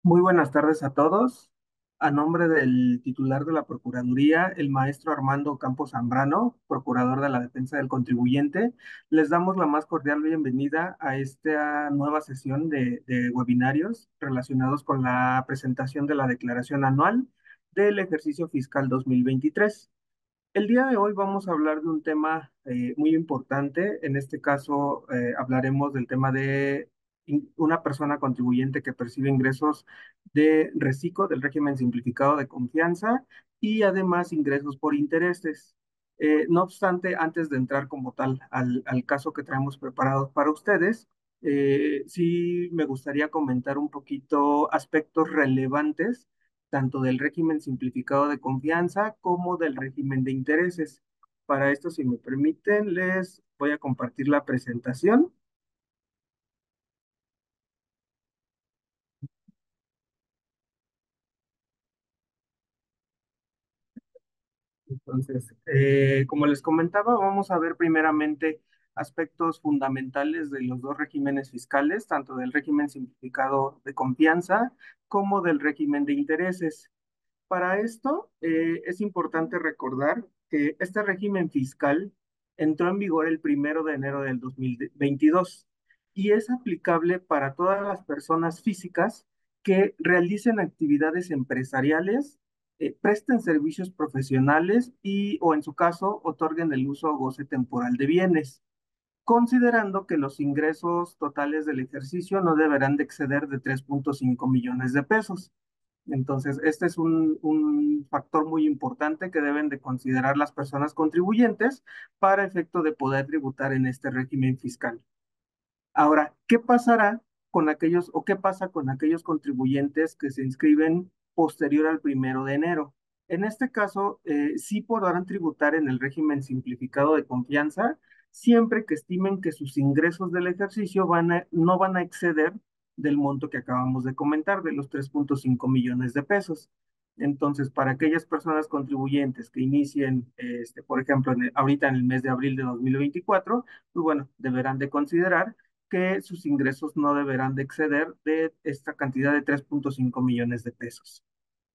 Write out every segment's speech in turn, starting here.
Muy buenas tardes a todos. A nombre del titular de la Procuraduría, el maestro Armando Campos Zambrano, procurador de la Defensa del Contribuyente, les damos la más cordial bienvenida a esta nueva sesión de webinarios relacionados con la presentación de la declaración anual del ejercicio fiscal 2023. El día de hoy vamos a hablar de un tema muy importante. En este caso, hablaremos del tema de una persona contribuyente que percibe ingresos de reciclo del régimen simplificado de confianza y además ingresos por intereses. No obstante, antes de entrar como tal al caso que traemos preparado para ustedes, sí me gustaría comentar un poquito aspectos relevantes tanto del régimen simplificado de confianza como del régimen de intereses. Para esto, si me permiten, les voy a compartir la presentación. Entonces, como les comentaba, vamos a ver primeramente aspectos fundamentales de los dos regímenes fiscales, tanto del régimen simplificado de confianza como del régimen de intereses. Para esto, es importante recordar que este régimen fiscal entró en vigor el 1 de enero del 2022 y es aplicable para todas las personas físicas que realicen actividades empresariales, presten servicios profesionales y, o en su caso, otorguen el uso o goce temporal de bienes, considerando que los ingresos totales del ejercicio no deberán de exceder de 3.5 millones de pesos. Entonces, este es un factor muy importante que deben de considerar las personas contribuyentes para efecto de poder tributar en este régimen fiscal. Ahora, ¿qué pasará con aquellos o qué pasa con aquellos contribuyentes que se inscriben posterior al 1 de enero? En este caso, sí podrán tributar en el régimen simplificado de confianza siempre que estimen que sus ingresos del ejercicio no van a exceder del monto que acabamos de comentar, de los 3.5 millones de pesos. Entonces, para aquellas personas contribuyentes que inicien, por ejemplo, ahorita en el mes de abril de 2024, pues bueno, deberán de considerar que sus ingresos no deberán de exceder de esta cantidad de 3.5 millones de pesos.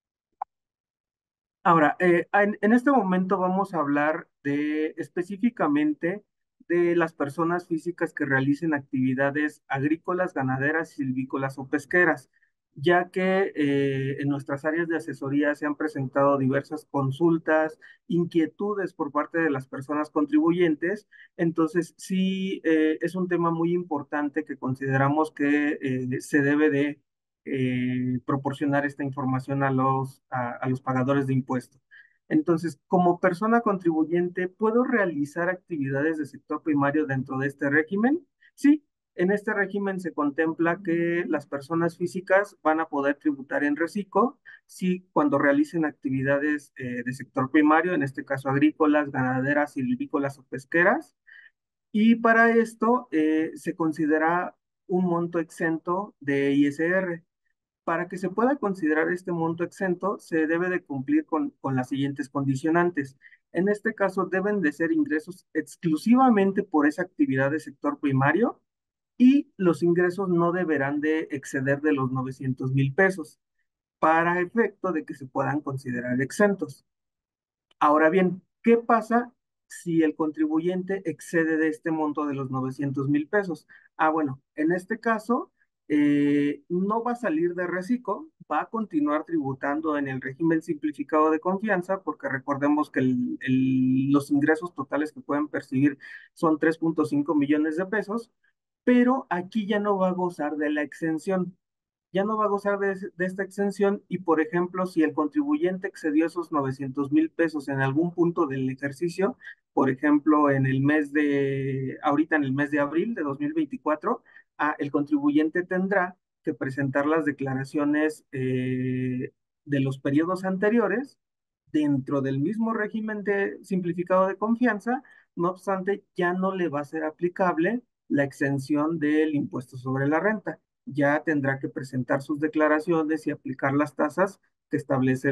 Ahora, en este momento vamos a hablar de específicamente de las personas físicas que realicen actividades agrícolas, ganaderas, silvícolas o pesqueras, ya que en nuestras áreas de asesoría se han presentado diversas consultas, inquietudes por parte de las personas contribuyentes. Entonces, sí, es un tema muy importante que consideramos que se debe de proporcionar esta información a los pagadores de impuestos. Entonces, como persona contribuyente, ¿puedo realizar actividades de sector primario dentro de este régimen? Sí, en este régimen se contempla que las personas físicas van a poder tributar en reciclo, sí, cuando realicen actividades de sector primario, en este caso agrícolas, ganaderas, silvícolas o pesqueras, y para esto se considera un monto exento de ISR. Para que se pueda considerar este monto exento, se debe de cumplir con las siguientes condicionantes. En este caso, deben de ser ingresos exclusivamente por esa actividad de sector primario y los ingresos no deberán de exceder de los 900,000 pesos para efecto de que se puedan considerar exentos. Ahora bien, ¿qué pasa si el contribuyente excede de este monto de los 900,000 pesos? Ah, bueno, en este caso no va a salir de reciclo, va a continuar tributando en el régimen simplificado de confianza, porque recordemos que los ingresos totales que pueden percibir son 3.5 millones de pesos, pero aquí ya no va a gozar de la exención, ya no va a gozar de esta exención y, por ejemplo, si el contribuyente excedió esos 900,000 pesos en algún punto del ejercicio, por ejemplo, ahorita en el mes de abril de 2024, el contribuyente tendrá que presentar las declaraciones de los periodos anteriores dentro del mismo régimen de simplificado de confianza. No obstante, ya no le va a ser aplicable la exención del impuesto sobre la renta. Ya tendrá que presentar sus declaraciones y aplicar las tasas que establece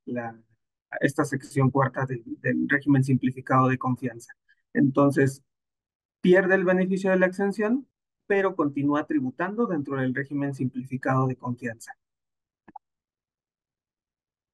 esta sección cuarta del régimen simplificado de confianza. Entonces, pierde el beneficio de la exención, pero continúa tributando dentro del régimen simplificado de confianza.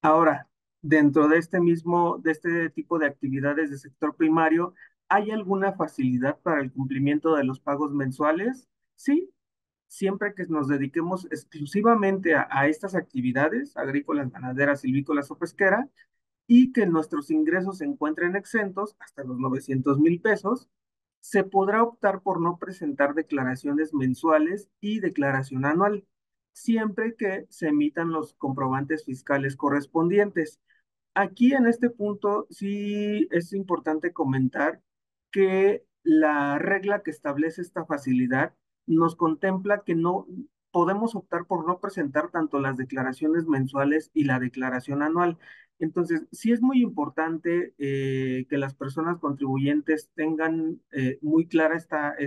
Ahora, dentro de este tipo de actividades de sector primario, ¿hay alguna facilidad para el cumplimiento de los pagos mensuales? Sí, siempre que nos dediquemos exclusivamente a estas actividades agrícolas, ganaderas, silvícolas o pesqueras, y que nuestros ingresos se encuentren exentos hasta los 900,000 pesos, se podrá optar por no presentar declaraciones mensuales y declaración anual, siempre que se emitan los comprobantes fiscales correspondientes. Aquí en este punto sí es importante comentar que la regla que establece esta facilidad nos contempla que no podemos optar por no presentar tanto las declaraciones mensuales y la declaración anual. Entonces, sí es muy importante que las personas contribuyentes tengan muy clara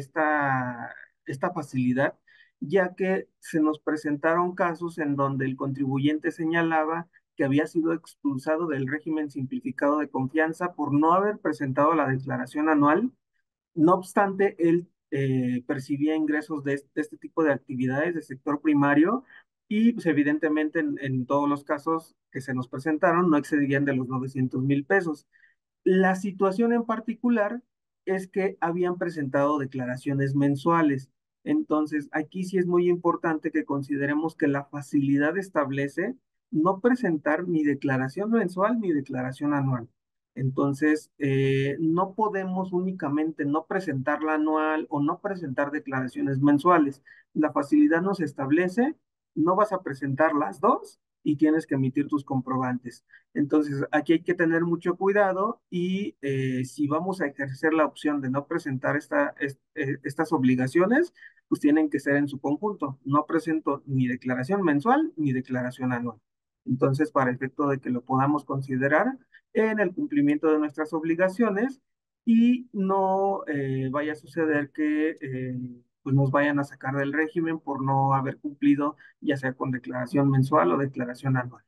esta facilidad, ya que se nos presentaron casos en donde el contribuyente señalaba que había sido expulsado del régimen simplificado de confianza por no haber presentado la declaración anual. No obstante, él percibía ingresos de este tipo de actividades de sector primario y pues, evidentemente en todos los casos que se nos presentaron no excedían de los 900,000 pesos. La situación en particular es que habían presentado declaraciones mensuales. Entonces, aquí sí es muy importante que consideremos que la facilidad establece no presentar ni declaración mensual ni declaración anual. Entonces, no podemos únicamente no presentar la anual o no presentar declaraciones mensuales. La facilidad nos establece, no vas a presentar las dos y tienes que emitir tus comprobantes. Entonces, aquí hay que tener mucho cuidado y si vamos a ejercer la opción de no presentar estas obligaciones, pues tienen que ser en su conjunto. No presento ni declaración mensual ni declaración anual. Entonces, para efecto de que lo podamos considerar en el cumplimiento de nuestras obligaciones y no vaya a suceder que pues nos vayan a sacar del régimen por no haber cumplido ya sea con declaración mensual o declaración anual.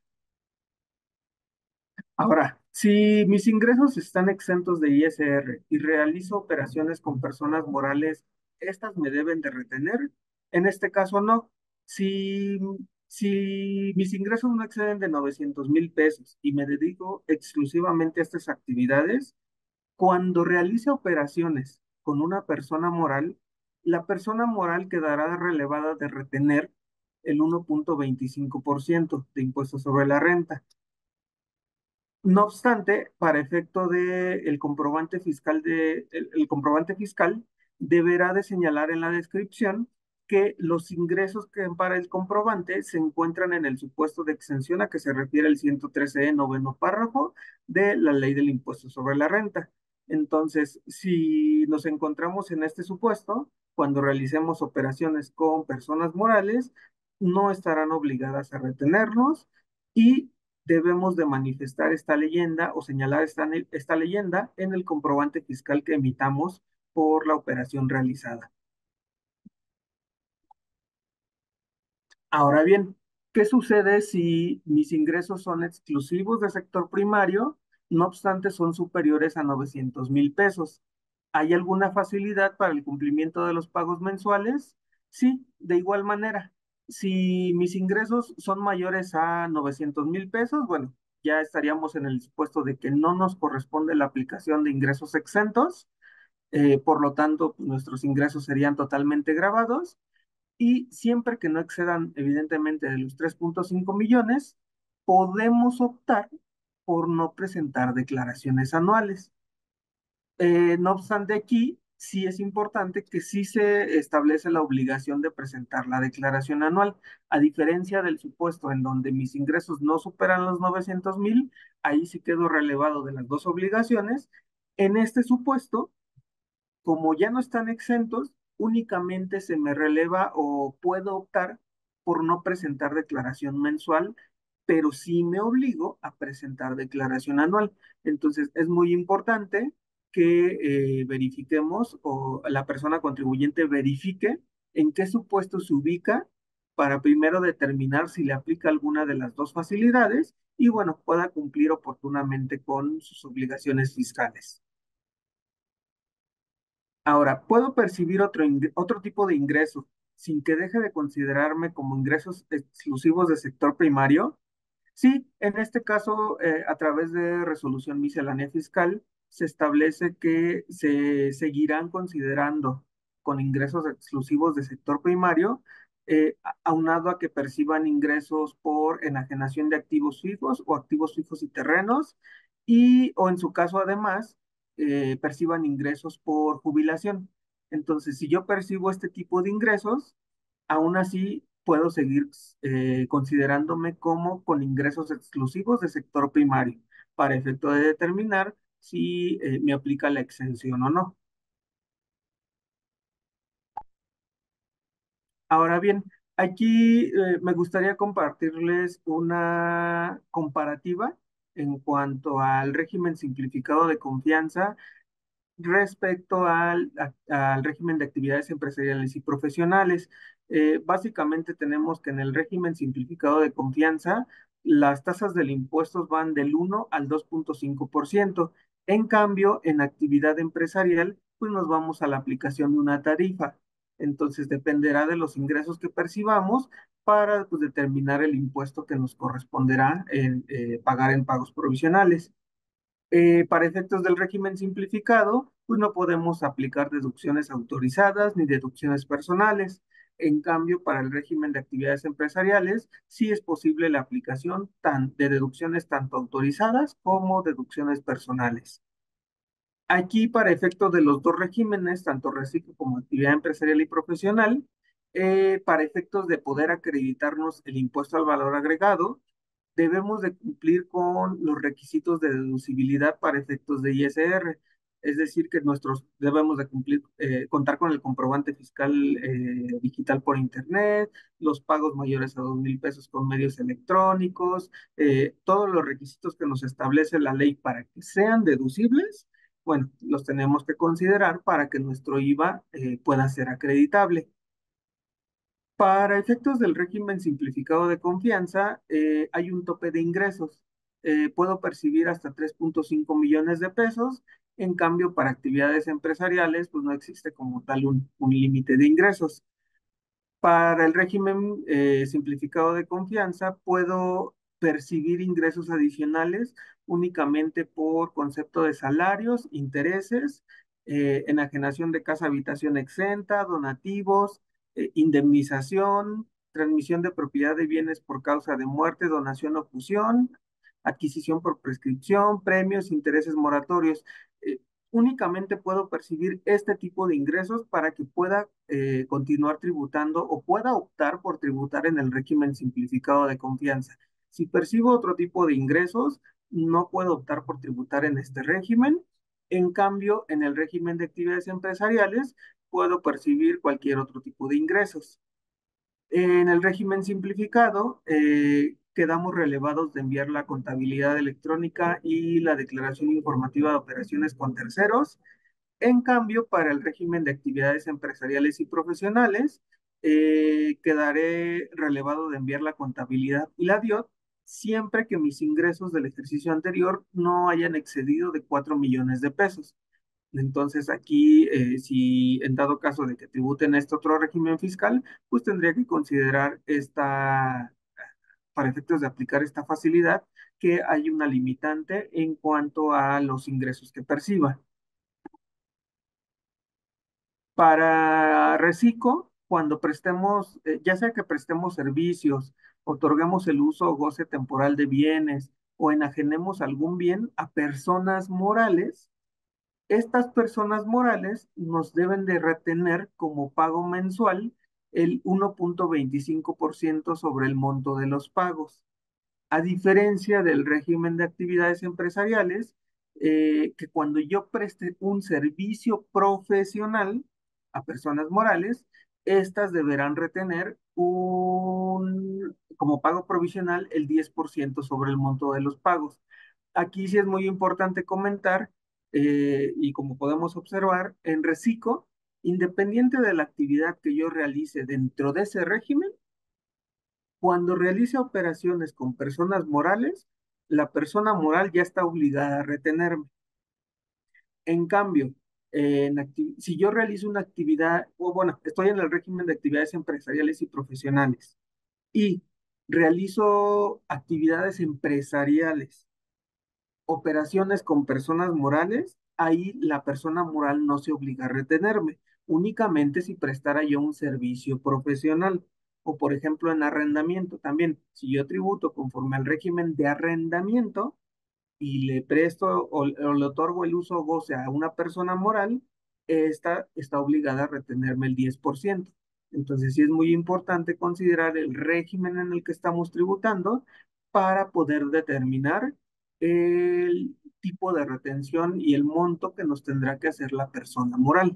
Ahora, si mis ingresos están exentos de ISR y realizo operaciones con personas morales, ¿estas me deben de retener? En este caso, no. Si, si mis ingresos no exceden de 900,000 pesos y me dedico exclusivamente a estas actividades, cuando realice operaciones con una persona moral, la persona moral quedará relevada de retener el 1,25% de impuestos sobre la renta. No obstante, para efecto del comprobante fiscal el comprobante fiscal deberá de señalar en la descripción que los ingresos que para el comprobante se encuentran en el supuesto de exención a que se refiere el 113 noveno párrafo de la ley del impuesto sobre la renta. Entonces, si nos encontramos en este supuesto, cuando realicemos operaciones con personas morales, no estarán obligadas a retenernos y debemos de manifestar esta leyenda o señalar esta leyenda en el comprobante fiscal que emitamos por la operación realizada. Ahora bien, ¿qué sucede si mis ingresos son exclusivos del sector primario, no obstante son superiores a 900,000 pesos? ¿Hay alguna facilidad para el cumplimiento de los pagos mensuales? Sí, de igual manera. Si mis ingresos son mayores a 900,000 pesos, bueno, ya estaríamos en el supuesto de que no nos corresponde la aplicación de ingresos exentos, por lo tanto, pues, nuestros ingresos serían totalmente grabados y siempre que no excedan evidentemente de los 3,5 millones, podemos optar por no presentar declaraciones anuales. No obstante, aquí sí es importante que sí se establece la obligación de presentar la declaración anual. A diferencia del supuesto en donde mis ingresos no superan los 900,000, ahí sí quedo relevado de las dos obligaciones. En este supuesto, como ya no están exentos, únicamente se me releva o puedo optar por no presentar declaración mensual, pero sí me obligo a presentar declaración anual. Entonces, es muy importante que verifiquemos o la persona contribuyente verifique en qué supuesto se ubica para primero determinar si le aplica alguna de las dos facilidades y, bueno, pueda cumplir oportunamente con sus obligaciones fiscales. Ahora, ¿puedo percibir otro tipo de ingreso sin que deje de considerarme como ingresos exclusivos del sector primario? Sí, en este caso, a través de resolución miscelánea fiscal, se establece que se seguirán considerando con ingresos exclusivos de sector primario, aunado a que perciban ingresos por enajenación de activos fijos o activos fijos y terrenos, y o en su caso además, perciban ingresos por jubilación. Entonces, si yo percibo este tipo de ingresos, aún así puedo seguir considerándome como con ingresos exclusivos de sector primario, para efecto de determinar si me aplica la exención o no. Ahora bien, aquí me gustaría compartirles una comparativa en cuanto al régimen simplificado de confianza respecto al régimen de actividades empresariales y profesionales. Básicamente tenemos que en el régimen simplificado de confianza, las tasas del impuesto van del 1 al 2,5%. En cambio, en actividad empresarial, pues nos vamos a la aplicación de una tarifa. Entonces, dependerá de los ingresos que percibamos para, pues, determinar el impuesto que nos corresponderá pagar en pagos provisionales. Para efectos del régimen simplificado, pues no podemos aplicar deducciones autorizadas ni deducciones personales. En cambio, para el régimen de actividades empresariales, sí es posible la aplicación de deducciones tanto autorizadas como deducciones personales. Aquí, para efectos de los dos regímenes, tanto reciclo como actividad empresarial y profesional, para efectos de poder acreditarnos el impuesto al valor agregado, debemos de cumplir con los requisitos de deducibilidad para efectos de ISR. Es decir, que debemos de cumplir, contar con el comprobante fiscal digital por internet, los pagos mayores a 2,000 pesos con medios electrónicos, todos los requisitos que nos establece la ley para que sean deducibles, bueno, los tenemos que considerar para que nuestro IVA pueda ser acreditable. Para efectos del régimen simplificado de confianza, hay un tope de ingresos. Puedo percibir hasta 3,5 millones de pesos. En cambio, para actividades empresariales, pues no existe como tal un límite de ingresos. Para el régimen simplificado de confianza, puedo percibir ingresos adicionales únicamente por concepto de salarios, intereses, enajenación de casa habitación exenta, donativos, indemnización, transmisión de propiedad de bienes por causa de muerte, donación o fusión, adquisición por prescripción, premios, intereses moratorios. Eh, Únicamente puedo percibir este tipo de ingresos para que pueda continuar tributando o pueda optar por tributar en el régimen simplificado de confianza. Si percibo otro tipo de ingresos, no puedo optar por tributar en este régimen. En cambio, en el régimen de actividades empresariales, puedo percibir cualquier otro tipo de ingresos. En el régimen simplificado, quedamos relevados de enviar la contabilidad electrónica y la declaración informativa de operaciones con terceros. En cambio, para el régimen de actividades empresariales y profesionales, quedaré relevado de enviar la contabilidad y la DIOT siempre que mis ingresos del ejercicio anterior no hayan excedido de 4 millones de pesos. Entonces aquí, si en dado caso de que tributen este otro régimen fiscal, pues tendría que considerar para efectos de aplicar esta facilidad, que hay una limitante en cuanto a los ingresos que perciba. Para reciclo, cuando prestemos, ya sea que prestemos servicios, otorguemos el uso o goce temporal de bienes o enajenemos algún bien a personas morales, estas personas morales nos deben de retener como pago mensual el 1,25% sobre el monto de los pagos, a diferencia del régimen de actividades empresariales, que cuando yo preste un servicio profesional a personas morales, estas deberán retener como pago provisional el 10% sobre el monto de los pagos. Aquí sí es muy importante comentar, y como podemos observar, en Recico, independiente de la actividad que yo realice dentro de ese régimen, cuando realice operaciones con personas morales, la persona moral ya está obligada a retenerme. En cambio, si yo realizo una actividad, o bueno, estoy en el régimen de actividades empresariales y profesionales y Realizo actividades empresariales, operaciones con personas morales, ahí la persona moral no se obliga a retenerme, únicamente si prestara yo un servicio profesional. O por ejemplo en arrendamiento también, si yo tributo conforme al régimen de arrendamiento, y le presto o le otorgo el uso o goce a una persona moral, esta está obligada a retenerme el 10%. Entonces, sí es muy importante considerar el régimen en el que estamos tributando para poder determinar el tipo de retención y el monto que nos tendrá que hacer la persona moral.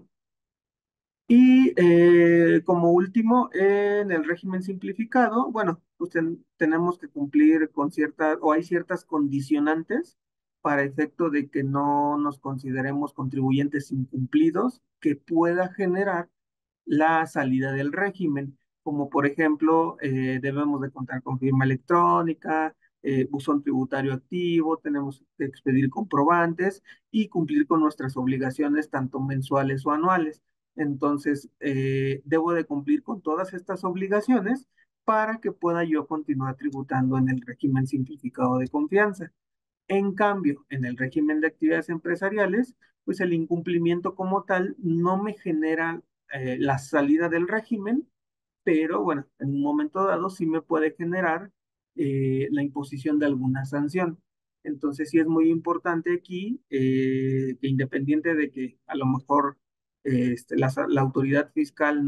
Y como último, en el régimen simplificado, bueno, pues tenemos que cumplir con ciertas, o hay ciertas condicionantes para efecto de que no nos consideremos contribuyentes incumplidos que pueda generar la salida del régimen, como por ejemplo, debemos de contar con firma electrónica, buzón tributario activo, tenemos que expedir comprobantes y cumplir con nuestras obligaciones tanto mensuales o anuales. Entonces, debo de cumplir con todas estas obligaciones para que pueda yo continuar tributando en el régimen simplificado de confianza. En cambio, en el régimen de actividades empresariales, pues el incumplimiento como tal no me genera la salida del régimen, pero bueno, en un momento dado sí me puede generar la imposición de alguna sanción. Entonces sí es muy importante aquí que independiente de que a lo mejor la autoridad fiscal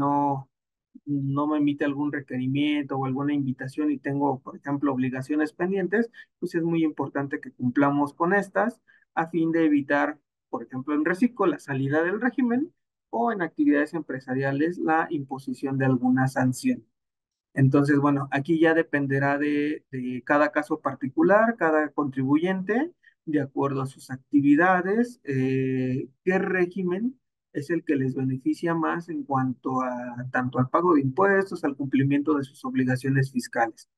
no me emite algún requerimiento o alguna invitación y tengo, por ejemplo, obligaciones pendientes, pues es muy importante que cumplamos con estas a fin de evitar, por ejemplo, en reciclo, la salida del régimen o en actividades empresariales la imposición de alguna sanción. Entonces, bueno, aquí ya dependerá de cada caso particular, cada contribuyente, de acuerdo a sus actividades, qué régimen es el que les beneficia más en cuanto a tanto al pago de impuestos, al cumplimiento de sus obligaciones fiscales.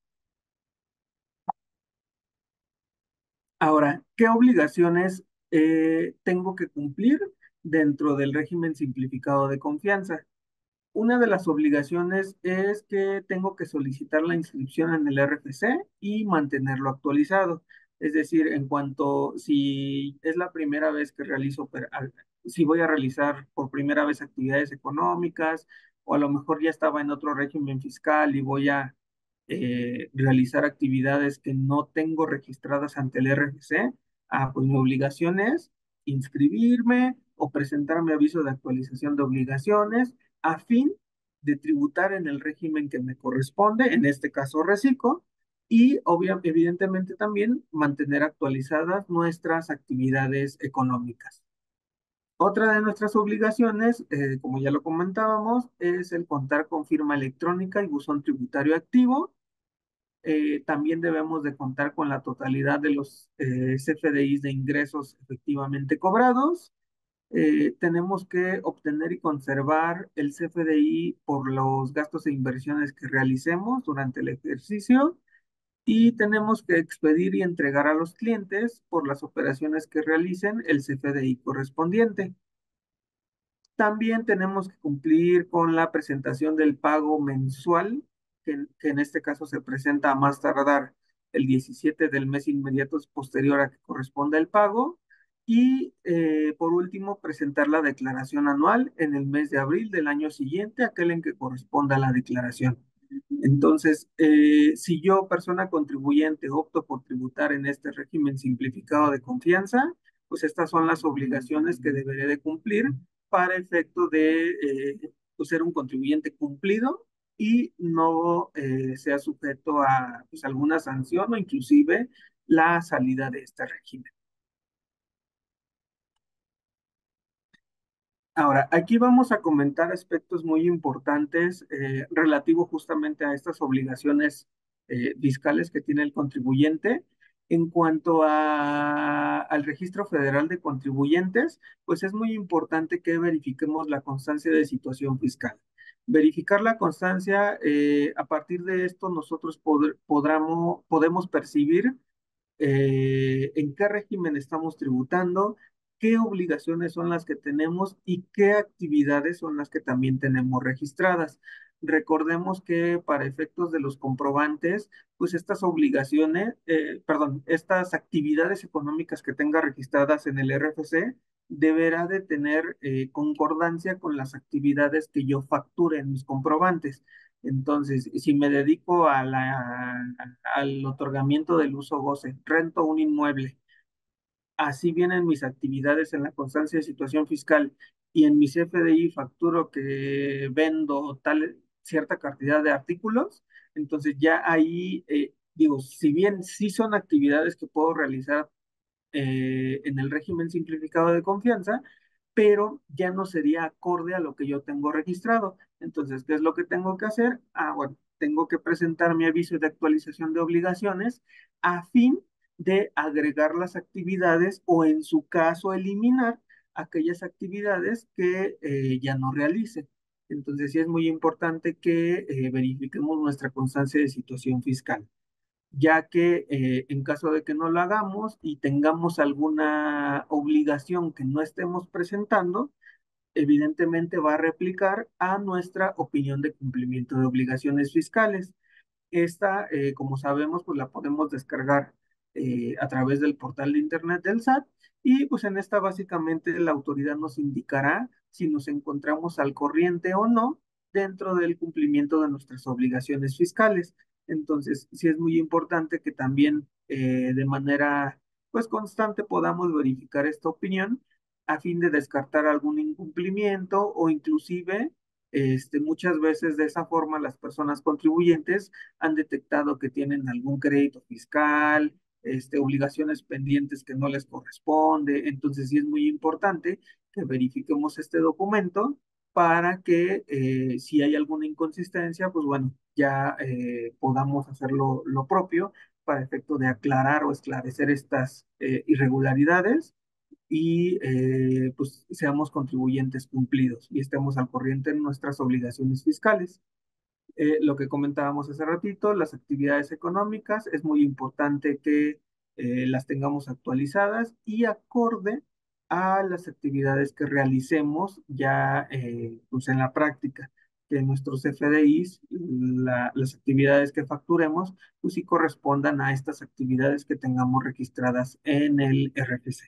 Ahora, ¿qué obligaciones tengo que cumplir dentro del régimen simplificado de confianza? Una de las obligaciones es que tengo que solicitar la inscripción en el RFC y mantenerlo actualizado. Es decir, en cuanto si es la primera vez que si voy a realizar por primera vez actividades económicas, o a lo mejor ya estaba en otro régimen fiscal y voy a realizar actividades que no tengo registradas ante el RFC, pues mi obligación es inscribirme o presentar mi aviso de actualización de obligaciones a fin de tributar en el régimen que me corresponde, en este caso reciclo, y evidentemente también mantener actualizadas nuestras actividades económicas. Otra de nuestras obligaciones, como ya lo comentábamos, es el contar con firma electrónica y buzón tributario activo. También debemos de contar con la totalidad de los CFDIs de ingresos efectivamente cobrados. Tenemos que obtener y conservar el CFDI por los gastos e inversiones que realicemos durante el ejercicio y tenemos que expedir y entregar a los clientes por las operaciones que realicen el CFDI correspondiente. También tenemos que cumplir con la presentación del pago mensual, que en este caso se presenta a más tardar el 17 del mes inmediato posterior a que corresponda el pago. Y por último, presentar la declaración anual en el mes de abril del año siguiente, aquel en que corresponda la declaración. Entonces, si yo, persona contribuyente, opto por tributar en este régimen simplificado de confianza, pues estas son las obligaciones que deberé de cumplir para efecto de pues, ser un contribuyente cumplido y no sea sujeto a pues, alguna sanción o inclusive la salida de este régimen. Ahora, aquí vamos a comentar aspectos muy importantes relativos justamente a estas obligaciones fiscales que tiene el contribuyente. En cuanto al Registro Federal de Contribuyentes, pues es muy importante que verifiquemos la constancia de situación fiscal. Verificar la constancia, a partir de esto nosotros podemos percibir en qué régimen estamos tributando, qué obligaciones son las que tenemos y qué actividades son las que también tenemos registradas. Recordemos que para efectos de los comprobantes, pues estas obligaciones, perdón, estas actividades económicas que tenga registradas en el RFC deberá de tener concordancia con las actividades que yo facture en mis comprobantes. Entonces, si me dedico al otorgamiento del uso goce, rento un inmueble, así vienen mis actividades en la constancia de situación fiscal y en mis FDI facturo que vendo tal cierta cantidad de artículos, entonces ya ahí digo, si bien sí son actividades que puedo realizar en el régimen simplificado de confianza, pero ya no sería acorde a lo que yo tengo registrado. Entonces, ¿qué es lo que tengo que hacer? Ah, bueno, tengo que presentar mi aviso de actualización de obligaciones a fin de agregar las actividades o en su caso eliminar aquellas actividades que ya no realice. Entonces, sí es muy importante que verifiquemos nuestra constancia de situación fiscal, ya que en caso de que no lo hagamos y tengamos alguna obligación que no estemos presentando, evidentemente va a replicar a nuestra opinión de cumplimiento de obligaciones fiscales. Esta, como sabemos, pues la podemos descargar a través del portal de internet del SAT y pues en esta básicamente la autoridad nos indicará si nos encontramos al corriente o no dentro del cumplimiento de nuestras obligaciones fiscales. Entonces, sí es muy importante que también de manera pues constante podamos verificar esta opinión a fin de descartar algún incumplimiento o inclusive muchas veces de esa forma las personas contribuyentes han detectado que tienen algún crédito fiscal, obligaciones pendientes que no les corresponde. Entonces sí es muy importante que verifiquemos este documento para que si hay alguna inconsistencia, pues bueno, ya podamos hacer lo propio para efecto de aclarar o esclarecer estas irregularidades y pues seamos contribuyentes cumplidos y estemos al corriente en nuestras obligaciones fiscales. Lo que comentábamos hace ratito, las actividades económicas, es muy importante que las tengamos actualizadas y acorde a las actividades que realicemos ya pues en la práctica, que nuestros FDIs, las actividades que facturemos, pues sí correspondan a estas actividades que tengamos registradas en el RFC.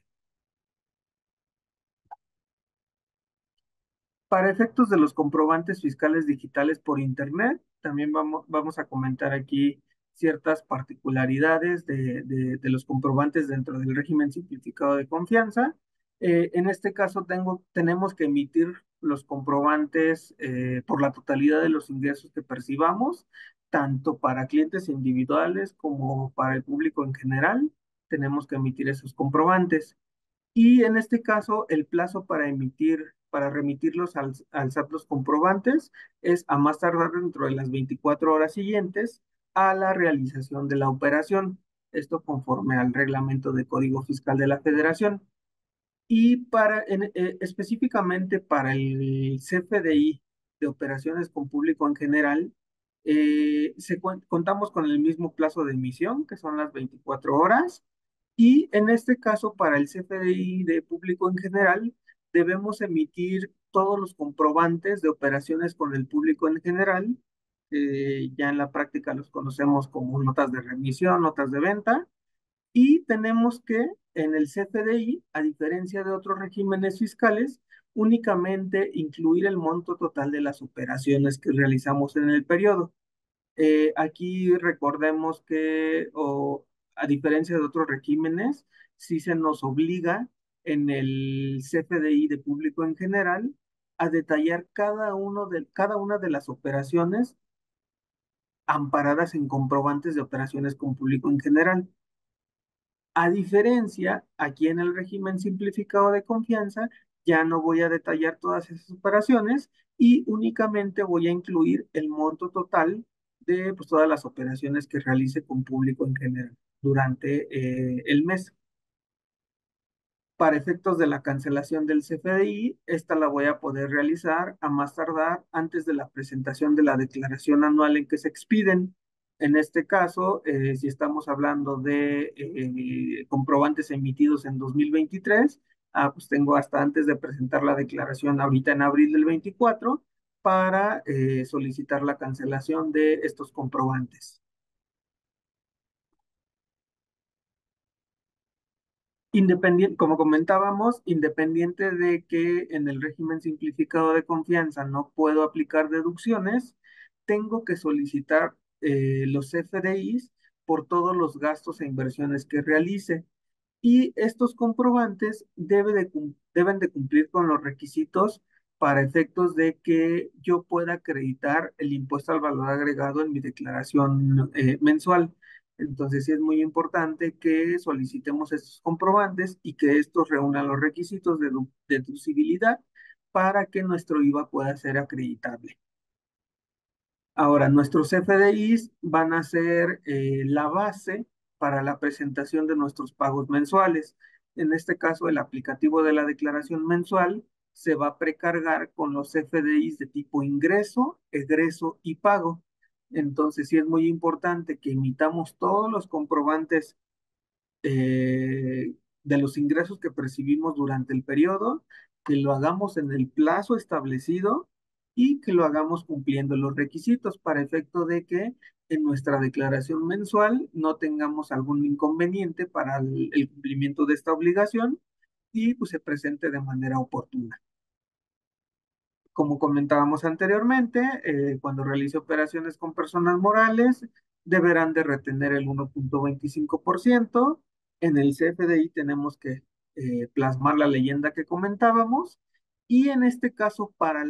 Para efectos de los comprobantes fiscales digitales por Internet, también vamos a comentar aquí ciertas particularidades de los comprobantes dentro del régimen simplificado de confianza. En este caso tenemos que emitir los comprobantes por la totalidad de los ingresos que percibamos, tanto para clientes individuales como para el público en general. Tenemos que emitir esos comprobantes. Y en este caso, el plazo para remitirlos al SAT los comprobantes es a más tardar dentro de las 24 horas siguientes a la realización de la operación. Esto conforme al reglamento de Código Fiscal de la Federación. Y específicamente para el CFDI de operaciones con público en general, contamos con el mismo plazo de emisión, que son las 24 horas, y en este caso, para el CFDI de público en general, debemos emitir todos los comprobantes de operaciones con el público en general. Ya en la práctica los conocemos como notas de remisión, notas de venta, y tenemos que en el CFDI, a diferencia de otros regímenes fiscales, únicamente incluir el monto total de las operaciones que realizamos en el periodo. Aquí recordemos que, a diferencia de otros regímenes, sí se nos obliga en el CFDI de público en general a detallar cada una de las operaciones amparadas en comprobantes de operaciones con público en general. A diferencia, aquí en el régimen simplificado de confianza, ya no voy a detallar todas esas operaciones y únicamente voy a incluir el monto total de pues, todas las operaciones que realice con público en general durante el mes. Para efectos de la cancelación del CFDI, esta la voy a poder realizar a más tardar antes de la presentación de la declaración anual en que se expiden. En este caso, si estamos hablando de comprobantes emitidos en 2023, pues tengo hasta antes de presentar la declaración ahorita en abril del 24 para solicitar la cancelación de estos comprobantes. Independiente, como comentábamos, independiente de que en el régimen simplificado de confianza no puedo aplicar deducciones, tengo que solicitar los FDIs por todos los gastos e inversiones que realice. Y estos comprobantes deben de cumplir con los requisitos para efectos de que yo pueda acreditar el impuesto al valor agregado en mi declaración mensual. Entonces, sí es muy importante que solicitemos estos comprobantes y que estos reúnan los requisitos de deducibilidad para que nuestro IVA pueda ser acreditable. Ahora, nuestros FDIs van a ser la base para la presentación de nuestros pagos mensuales. En este caso, el aplicativo de la declaración mensual se va a precargar con los FDIs de tipo ingreso, egreso y pago. Entonces, sí es muy importante que emitamos todos los comprobantes de los ingresos que percibimos durante el periodo, que lo hagamos en el plazo establecido y que lo hagamos cumpliendo los requisitos para efecto de que en nuestra declaración mensual no tengamos algún inconveniente para el cumplimiento de esta obligación y pues se presente de manera oportuna. Como comentábamos anteriormente, cuando realice operaciones con personas morales, deberán de retener el 1.25%. En el CFDI tenemos que plasmar la leyenda que comentábamos. Y en este caso, para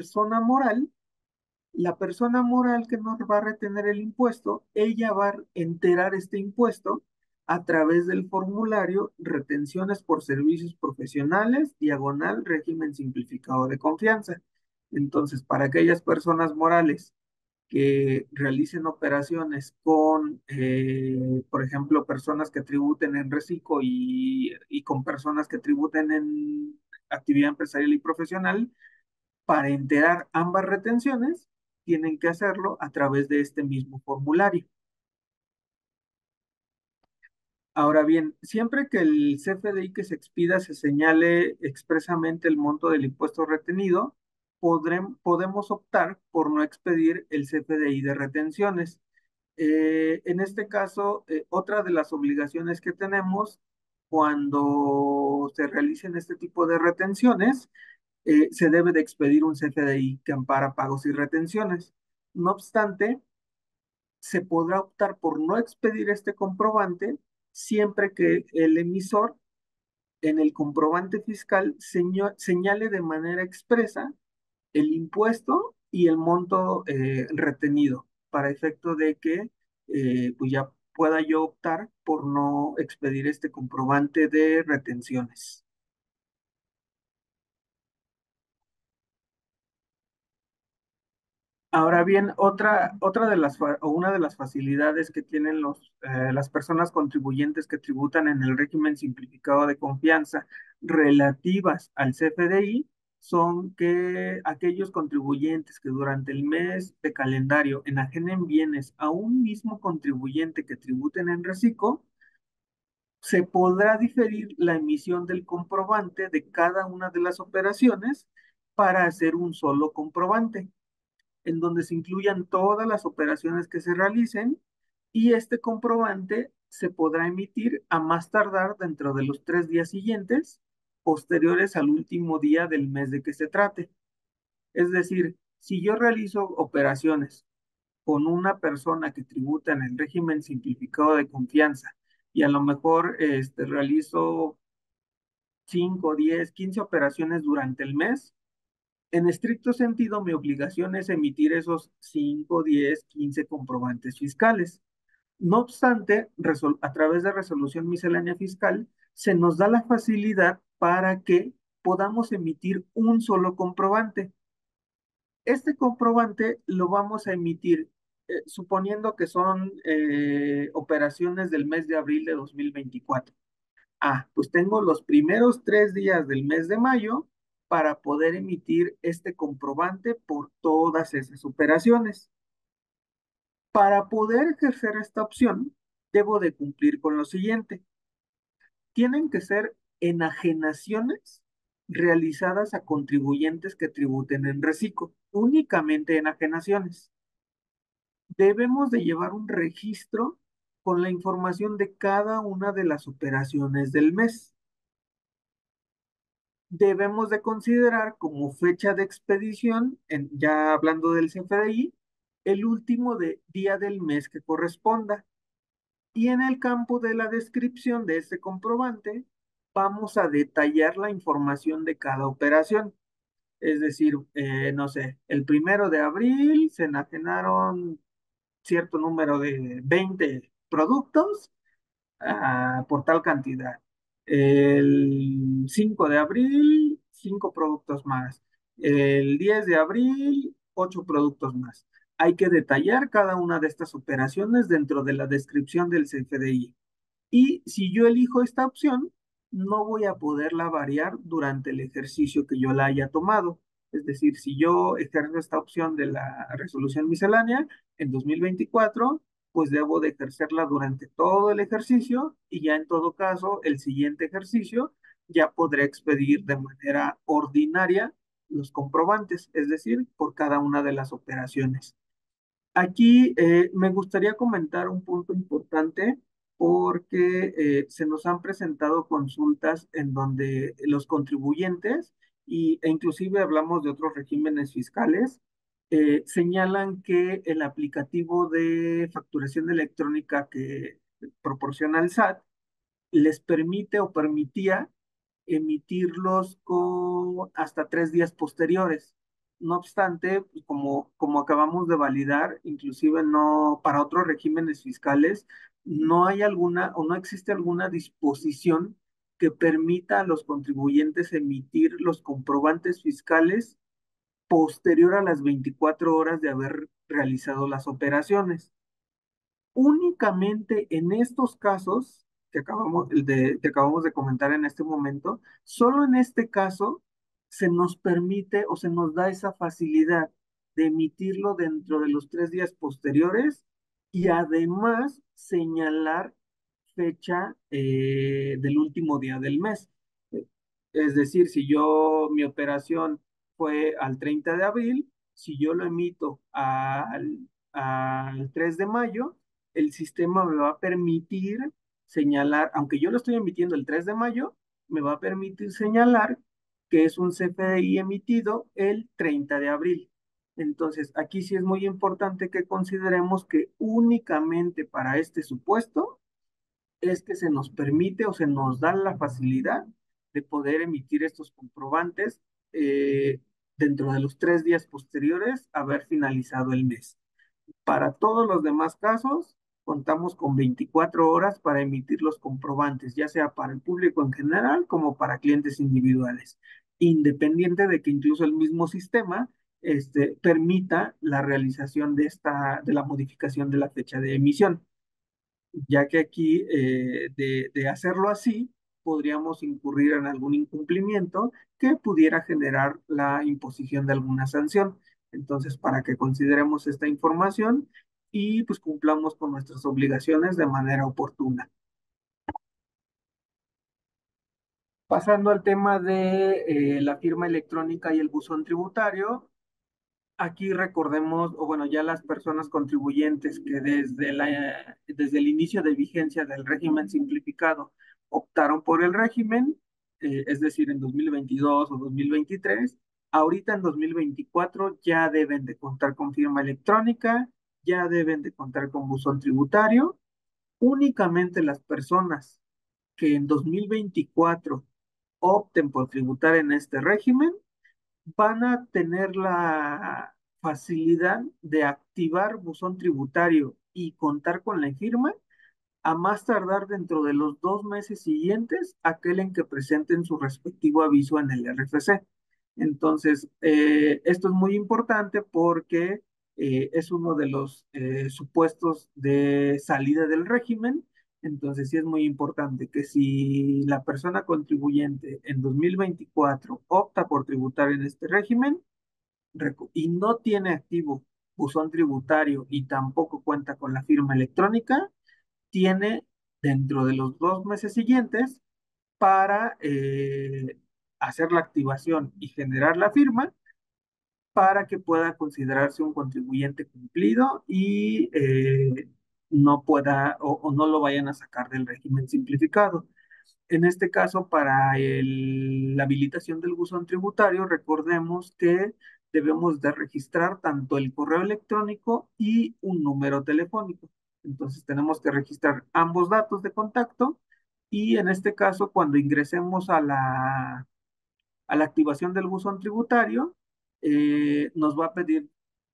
la persona moral que no va a retener el impuesto, ella va a enterar este impuesto a través del formulario Retenciones por Servicios Profesionales, diagonal régimen simplificado de confianza. Entonces, para aquellas personas morales que realicen operaciones con, por ejemplo, personas que tributen en reciclo y con personas que tributen en actividad empresarial y profesional, para enterar ambas retenciones, tienen que hacerlo a través de este mismo formulario. Ahora bien, siempre que el CFDI que se expida se señale expresamente el monto del impuesto retenido, podemos optar por no expedir el CFDI de retenciones. En este caso, otra de las obligaciones que tenemos cuando se realicen este tipo de retenciones, se debe de expedir un CFDI que ampara pagos y retenciones. No obstante, se podrá optar por no expedir este comprobante siempre que el emisor en el comprobante fiscal señale de manera expresa el impuesto y el monto retenido para efecto de que pues ya pueda yo optar por no expedir este comprobante de retenciones. Ahora bien, otra de o una de las facilidades que tienen las personas contribuyentes que tributan en el régimen simplificado de confianza relativas al CFDI son que aquellos contribuyentes que durante el mes de calendario enajenen bienes a un mismo contribuyente que tributen en reciclo, se podrá diferir la emisión del comprobante de cada una de las operaciones para hacer un solo comprobante en donde se incluyan todas las operaciones que se realicen y este comprobante se podrá emitir a más tardar dentro de los 3 días siguientes, posteriores al último día del mes de que se trate. Es decir, si yo realizo operaciones con una persona que tributa en el régimen simplificado de confianza y a lo mejor realizo 5, 10, 15 operaciones durante el mes, en estricto sentido, mi obligación es emitir esos 5, 10, 15 comprobantes fiscales. No obstante, a través de resolución miscelánea fiscal, se nos da la facilidad para que podamos emitir un solo comprobante. Este comprobante lo vamos a emitir suponiendo que son operaciones del mes de abril de 2024. Pues tengo los primeros 3 días del mes de mayo para poder emitir este comprobante por todas esas operaciones. Para poder ejercer esta opción, debo de cumplir con lo siguiente. Tienen que ser enajenaciones realizadas a contribuyentes que tributen en reciclo, únicamente enajenaciones. Debemos de llevar un registro con la información de cada una de las operaciones del mes. Debemos de considerar como fecha de expedición, ya hablando del CFDI, el último día del mes que corresponda. Y en el campo de la descripción de este comprobante, vamos a detallar la información de cada operación. Es decir, no sé, el 1 de abril se enajenaron cierto número de 20 productos por tal cantidad. El 5 de abril, 5 productos más. El 10 de abril, 8 productos más. Hay que detallar cada una de estas operaciones dentro de la descripción del CFDI. Y si yo elijo esta opción, no voy a poderla variar durante el ejercicio que yo la haya tomado. Es decir, si yo ejerzo esta opción de la resolución miscelánea en 2024, pues debo de ejercerla durante todo el ejercicio y ya en todo caso, el siguiente ejercicio ya podré expedir de manera ordinaria los comprobantes, es decir, por cada una de las operaciones. Aquí me gustaría comentar un punto importante porque se nos han presentado consultas en donde los contribuyentes, e inclusive hablamos de otros regímenes fiscales, señalan que el aplicativo de facturación electrónica que proporciona el SAT les permite o permitía emitirlos con hasta 3 días posteriores. No obstante, pues, como acabamos de validar, inclusive no para otros regímenes fiscales, no hay alguna o no existe alguna disposición que permita a los contribuyentes emitir los comprobantes fiscales posterior a las 24 horas de haber realizado las operaciones. Únicamente en estos casos que acabamos de comentar en este momento, solo en este caso se nos permite o se nos da esa facilidad de emitirlo dentro de los 3 días posteriores y además señalar fecha del último día del mes. Es decir, si mi operación fue al 30 de abril, si yo lo emito al 3 de mayo, el sistema me va a permitir señalar, aunque yo lo estoy emitiendo el 3 de mayo, me va a permitir señalar que es un CFDI emitido el 30 de abril. Entonces, aquí sí es muy importante que consideremos que únicamente para este supuesto es que se nos permite o se nos da la facilidad de poder emitir estos comprobantes eh, dentro de los 3 días posteriores a haber finalizado el mes. Para todos los demás casos, contamos con 24 horas para emitir los comprobantes, ya sea para el público en general como para clientes individuales, independiente de que incluso el mismo sistema permita la realización de la modificación de la fecha de emisión, ya que aquí de hacerlo así, podríamos incurrir en algún incumplimiento que pudiera generar la imposición de alguna sanción. Entonces, para que consideremos esta información y pues cumplamos con nuestras obligaciones de manera oportuna. Pasando al tema de la firma electrónica y el buzón tributario, aquí recordemos, o bueno, ya las personas contribuyentes que desde el inicio de vigencia del régimen simplificado optaron por el régimen, es decir, en 2022 o 2023, ahorita en 2024 ya deben de contar con firma electrónica, ya deben de contar con buzón tributario. Únicamente las personas que en 2024 opten por tributar en este régimen van a tener la facilidad de activar buzón tributario y contar con la firma a más tardar dentro de los 2 meses siguientes a aquel en que presenten su respectivo aviso en el RFC. Entonces, esto es muy importante porque es uno de los supuestos de salida del régimen. Entonces, sí es muy importante que si la persona contribuyente en 2024 opta por tributar en este régimen y no tiene activo buzón tributario y tampoco cuenta con la firma electrónica, tiene dentro de los 2 meses siguientes para hacer la activación y generar la firma para que pueda considerarse un contribuyente cumplido y no pueda o no lo vayan a sacar del régimen simplificado. En este caso, para la habilitación del buzón tributario, recordemos que debemos de registrar tanto el correo electrónico y un número telefónico. Entonces tenemos que registrar ambos datos de contacto y en este caso, cuando ingresemos a la activación del buzón tributario, nos va a pedir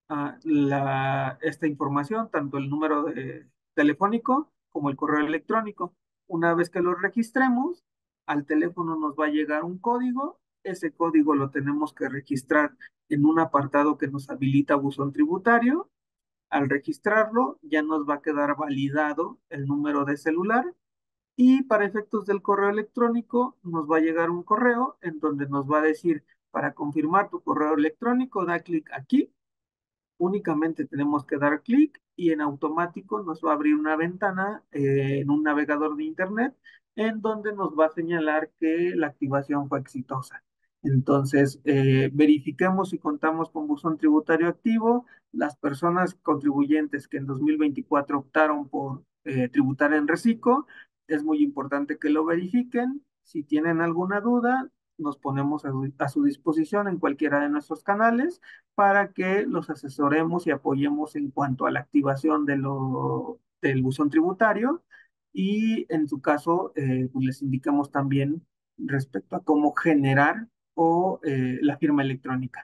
esta información, tanto el número telefónico como el correo electrónico. Una vez que lo registremos, al teléfono nos va a llegar un código. Ese código lo tenemos que registrar en un apartado que nos habilita buzón tributario. Al registrarlo, ya nos va a quedar validado el número de celular y para efectos del correo electrónico nos va a llegar un correo en donde nos va a decir, para confirmar tu correo electrónico, da clic aquí. Únicamente tenemos que dar clic y en automático nos va a abrir una ventana en un navegador de Internet en donde nos va a señalar que la activación fue exitosa. Entonces, verifiquemos si contamos con buzón tributario activo. Las personas contribuyentes que en 2024 optaron por tributar en reciclo, es muy importante que lo verifiquen. Si tienen alguna duda, nos ponemos a su disposición en cualquiera de nuestros canales para que los asesoremos y apoyemos en cuanto a la activación del buzón tributario y en su caso pues les indicamos también respecto a cómo generar o la firma electrónica.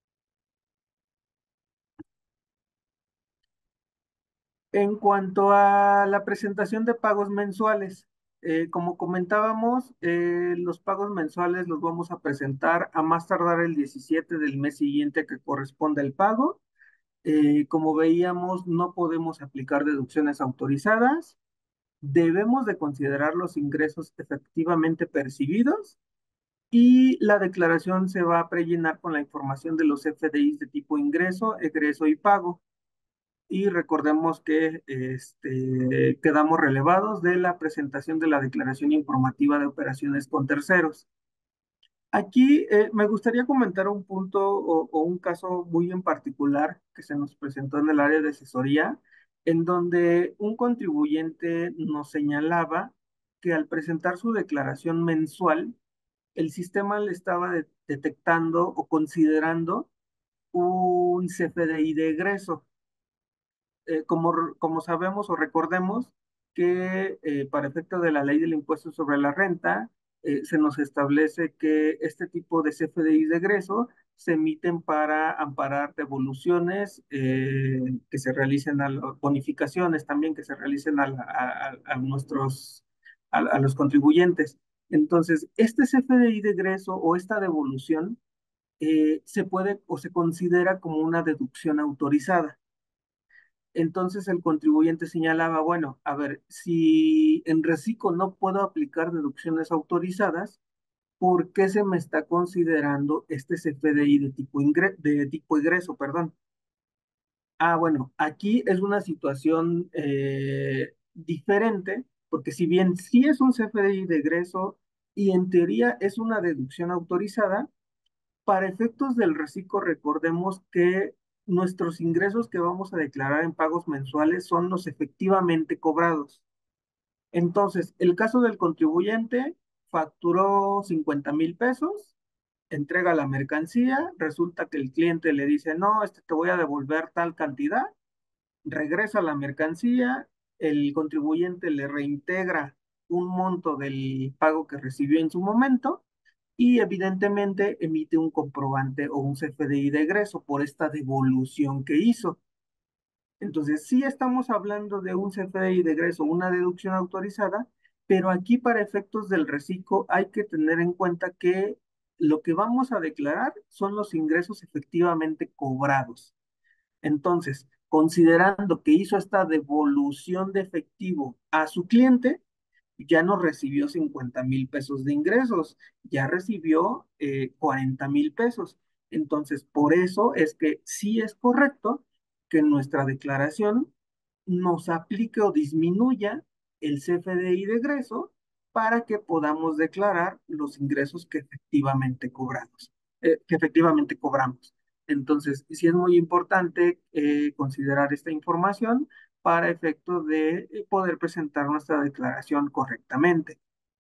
En cuanto a la presentación de pagos mensuales, como comentábamos, los pagos mensuales los vamos a presentar a más tardar el 17 del mes siguiente que corresponde al pago. Como veíamos, no podemos aplicar deducciones autorizadas. Debemos de considerar los ingresos efectivamente percibidos y la declaración se va a prellenar con la información de los FDIs de tipo ingreso, egreso y pago. Y recordemos que quedamos relevados de la presentación de la declaración informativa de operaciones con terceros. Aquí me gustaría comentar un punto o un caso muy en particular que se nos presentó en el área de asesoría, en donde un contribuyente nos señalaba que al presentar su declaración mensual, el sistema le estaba detectando o considerando un CFDI de egreso. Como sabemos o recordemos que para efecto de la ley del impuesto sobre la renta, se nos establece que este tipo de CFDIs de egreso se emiten para amparar devoluciones que se realicen bonificaciones también que se realicen a los contribuyentes. Entonces, este CFDI de egreso o esta devolución se puede o se considera como una deducción autorizada. Entonces el contribuyente señalaba, bueno, a ver, si en reciclo no puedo aplicar deducciones autorizadas, ¿por qué se me está considerando este CFDI de tipo egreso, perdón? Ah, bueno, aquí es una situación diferente, porque si bien sí es un CFDI de egreso y en teoría es una deducción autorizada, para efectos del reciclo, recordemos que nuestros ingresos que vamos a declarar en pagos mensuales son los efectivamente cobrados. Entonces, el caso del contribuyente facturó 50,000 pesos, entrega la mercancía, resulta que el cliente le dice, no, te voy a devolver tal cantidad, regresa la mercancía, el contribuyente le reintegra un monto del pago que recibió en su momento y evidentemente emite un comprobante o un CFDI de egreso por esta devolución que hizo. Entonces, sí estamos hablando de un CFDI de egreso, una deducción autorizada, pero aquí para efectos del reciclo hay que tener en cuenta que lo que vamos a declarar son los ingresos efectivamente cobrados. Entonces, considerando que hizo esta devolución de efectivo a su cliente, ya no recibió 50,000 pesos de ingresos, ya recibió 40,000 pesos. Entonces, por eso es que sí es correcto que nuestra declaración nos aplique o disminuya el CFDI de egreso para que podamos declarar los ingresos que efectivamente cobramos. Entonces, sí es muy importante considerar esta información para efecto de poder presentar nuestra declaración correctamente.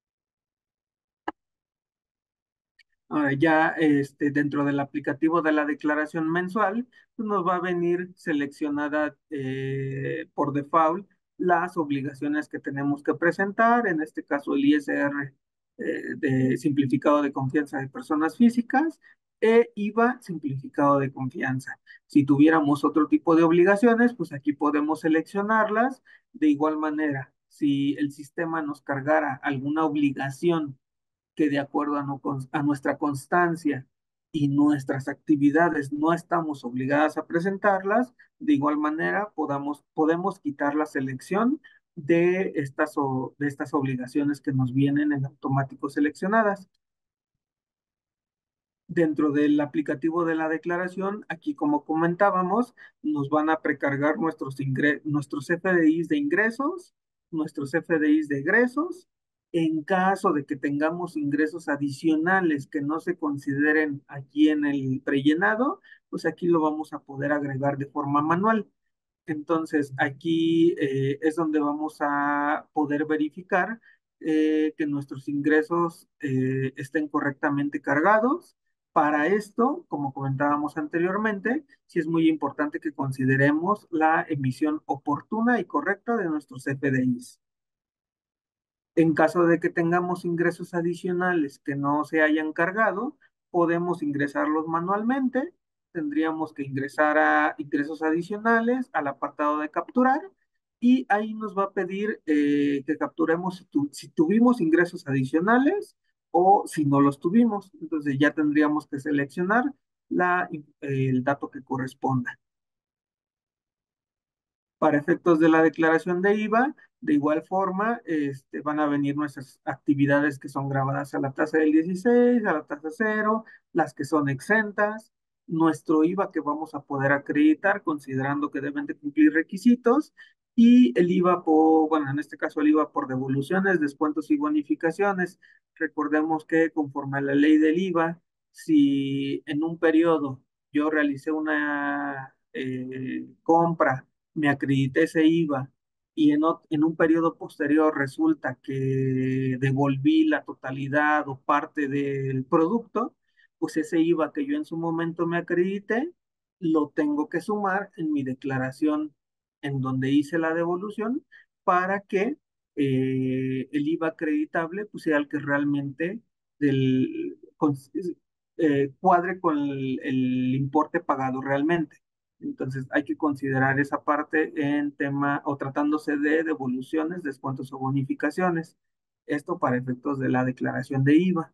Ahora ya dentro del aplicativo de la declaración mensual, pues nos va a venir seleccionada por default las obligaciones que tenemos que presentar, en este caso el ISR de simplificado de confianza de personas físicas e IVA simplificado de confianza. Si tuviéramos otro tipo de obligaciones, pues aquí podemos seleccionarlas. De igual manera, si el sistema nos cargara alguna obligación que de acuerdo a nuestra constancia y nuestras actividades no estamos obligadas a presentarlas, de igual manera podemos quitar la selección de estas obligaciones que nos vienen en automático seleccionadas. Dentro del aplicativo de la declaración, aquí como comentábamos, nos van a precargar nuestros FDIs de ingresos, nuestros FDIs de egresos. En caso de que tengamos ingresos adicionales que no se consideren aquí en el prellenado, pues aquí lo vamos a poder agregar de forma manual. Entonces, aquí es donde vamos a poder verificar que nuestros ingresos estén correctamente cargados. Para esto, como comentábamos anteriormente, sí es muy importante que consideremos la emisión oportuna y correcta de nuestros FDIs. En caso de que tengamos ingresos adicionales que no se hayan cargado, podemos ingresarlos manualmente. Tendríamos que ingresar a ingresos adicionales al apartado de capturar y ahí nos va a pedir que capturemos si tuvimos ingresos adicionales o si no los tuvimos. Entonces ya tendríamos que seleccionar el dato que corresponda. Para efectos de la declaración de IVA, de igual forma, van a venir nuestras actividades que son grabadas a la tasa del 16, a la tasa cero, las que son exentas, nuestro IVA que vamos a poder acreditar considerando que deben de cumplir requisitos y el IVA bueno, en este caso el IVA por devoluciones, descuentos y bonificaciones. Recordemos que conforme a la ley del IVA, si en un periodo yo realicé una compra, me acredité ese IVA y en un periodo posterior resulta que devolví la totalidad o parte del producto, pues ese IVA que yo en su momento me acredité, lo tengo que sumar en mi declaración en donde hice la devolución para que el IVA acreditable pues, sea el que realmente cuadre con el importe pagado realmente. Entonces hay que considerar esa parte en tema o tratándose de devoluciones, descuentos o bonificaciones. Esto para efectos de la declaración de IVA.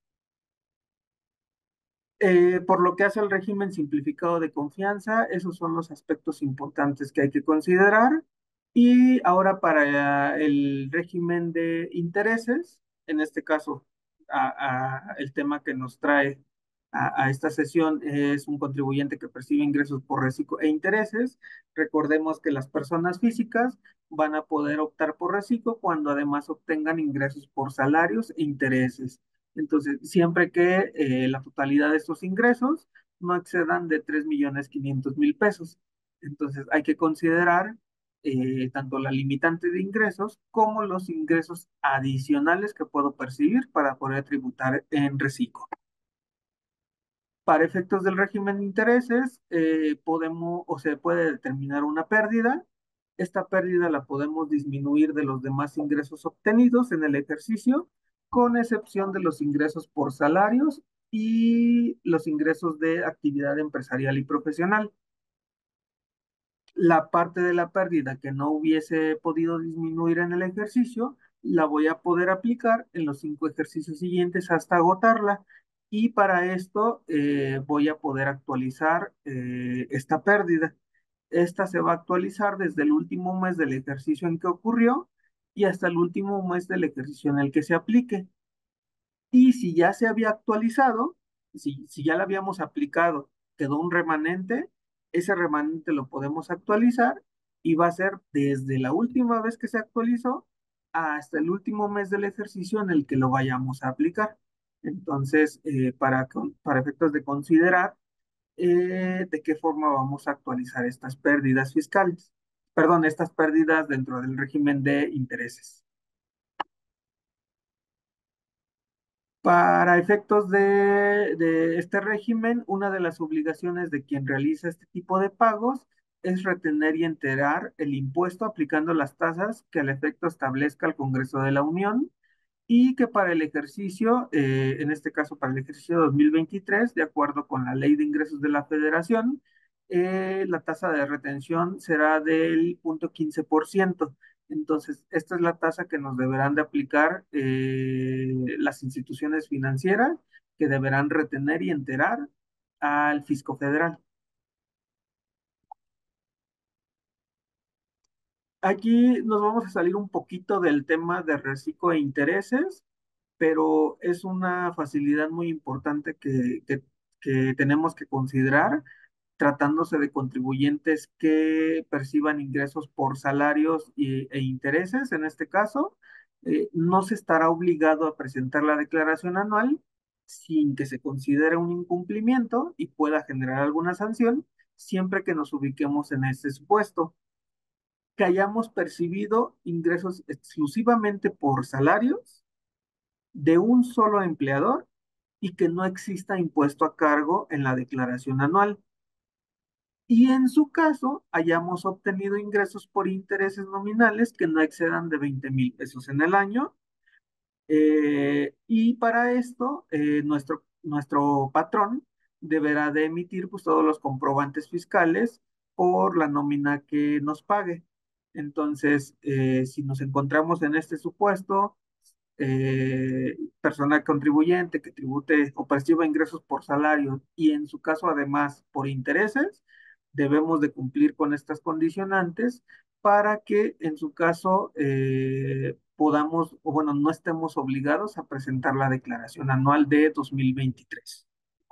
Por lo que hace al régimen simplificado de confianza, esos son los aspectos importantes que hay que considerar. Y ahora para el régimen de intereses, en este caso, el tema que nos trae a esta sesión es un contribuyente que percibe ingresos por reciclo e intereses. Recordemos que las personas físicas van a poder optar por reciclo cuando además obtengan ingresos por salarios e intereses. Entonces, siempre que la totalidad de estos ingresos no excedan de 3.500.000 pesos. Entonces, hay que considerar tanto la limitante de ingresos como los ingresos adicionales que puedo percibir para poder tributar en reciclo. Para efectos del régimen de intereses, podemos o se puede determinar una pérdida. Esta pérdida la podemos disminuir de los demás ingresos obtenidos en el ejercicio, con excepción de los ingresos por salarios y los ingresos de actividad empresarial y profesional. La parte de la pérdida que no hubiese podido disminuir en el ejercicio, la voy a poder aplicar en los 5 ejercicios siguientes hasta agotarla. Y para esto voy a poder actualizar esta pérdida. Esta se va a actualizar desde el último mes del ejercicio en que ocurrió y hasta el último mes del ejercicio en el que se aplique. Y si ya se había actualizado, si ya la habíamos aplicado, quedó un remanente, ese remanente lo podemos actualizar y va a ser desde la última vez que se actualizó hasta el último mes del ejercicio en el que lo vayamos a aplicar. Entonces, para efectos de considerar de qué forma vamos a actualizar estas pérdidas fiscales, perdón, estas pérdidas dentro del régimen de intereses. Para efectos de este régimen, una de las obligaciones de quien realiza este tipo de pagos es retener y enterar el impuesto aplicando las tasas que al efecto establezca el Congreso de la Unión y que para el ejercicio, en este caso para el ejercicio 2023, de acuerdo con la Ley de Ingresos de la Federación, la tasa de retención será del 0,15%. Entonces, esta es la tasa que nos deberán de aplicar las instituciones financieras que deberán retener y enterar al fisco federal. Aquí nos vamos a salir un poquito del tema de reciclo e intereses, pero es una facilidad muy importante que tenemos que considerar tratándose de contribuyentes que perciban ingresos por salarios e intereses. En este caso, no se estará obligado a presentar la declaración anual sin que se considere un incumplimiento y pueda generar alguna sanción, siempre que nos ubiquemos en este supuesto, que hayamos percibido ingresos exclusivamente por salarios de un solo empleador y que no exista impuesto a cargo en la declaración anual. Y en su caso, hayamos obtenido ingresos por intereses nominales que no excedan de 20,000 pesos en el año. Y para esto, nuestro patrón deberá de emitir pues, todos los comprobantes fiscales por la nómina que nos pague. Entonces, si nos encontramos en este supuesto, persona contribuyente que tribute o perciba ingresos por salario y en su caso además por intereses, debemos de cumplir con estas condicionantes para que en su caso podamos, o bueno, no estemos obligados a presentar la declaración anual de 2023.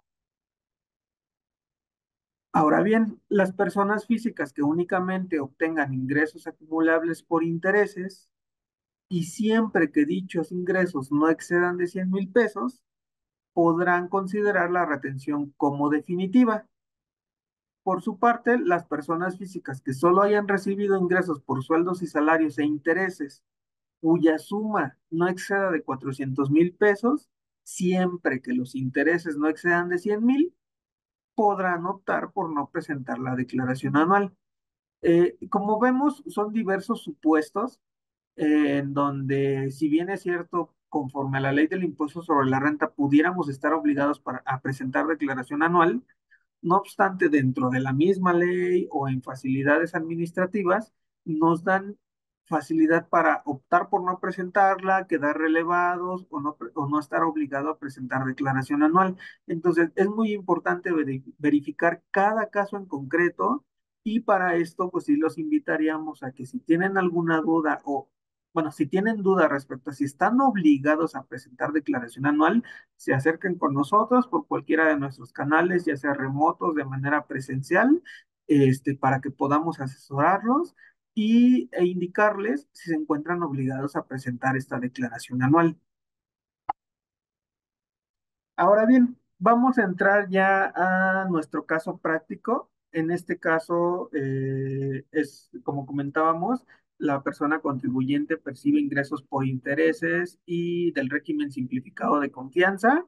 Ahora bien, las personas físicas que únicamente obtengan ingresos acumulables por intereses y siempre que dichos ingresos no excedan de 100,000 pesos, podrán considerar la retención como definitiva. Por su parte, las personas físicas que solo hayan recibido ingresos por sueldos y salarios e intereses, cuya suma no exceda de 400,000 pesos, siempre que los intereses no excedan de 100,000, podrán optar por no presentar la declaración anual. Como vemos, son diversos supuestos en donde, si bien es cierto, conforme a la ley del impuesto sobre la renta, pudiéramos estar obligados a presentar declaración anual. No obstante, dentro de la misma ley o en facilidades administrativas, nos dan facilidad para optar por no presentarla, quedar relevados o no estar obligado a presentar declaración anual. Entonces, es muy importante verificar cada caso en concreto y para esto, pues sí los invitaríamos a que si tienen alguna duda o, bueno, si tienen duda respecto a si están obligados a presentar declaración anual, se acerquen con nosotros por cualquiera de nuestros canales, ya sea remotos, de manera presencial, para que podamos asesorarlos e indicarles si se encuentran obligados a presentar esta declaración anual. Ahora bien, vamos a entrar ya a nuestro caso práctico. En este caso, es como comentábamos, la persona contribuyente percibe ingresos por intereses y del régimen simplificado de confianza.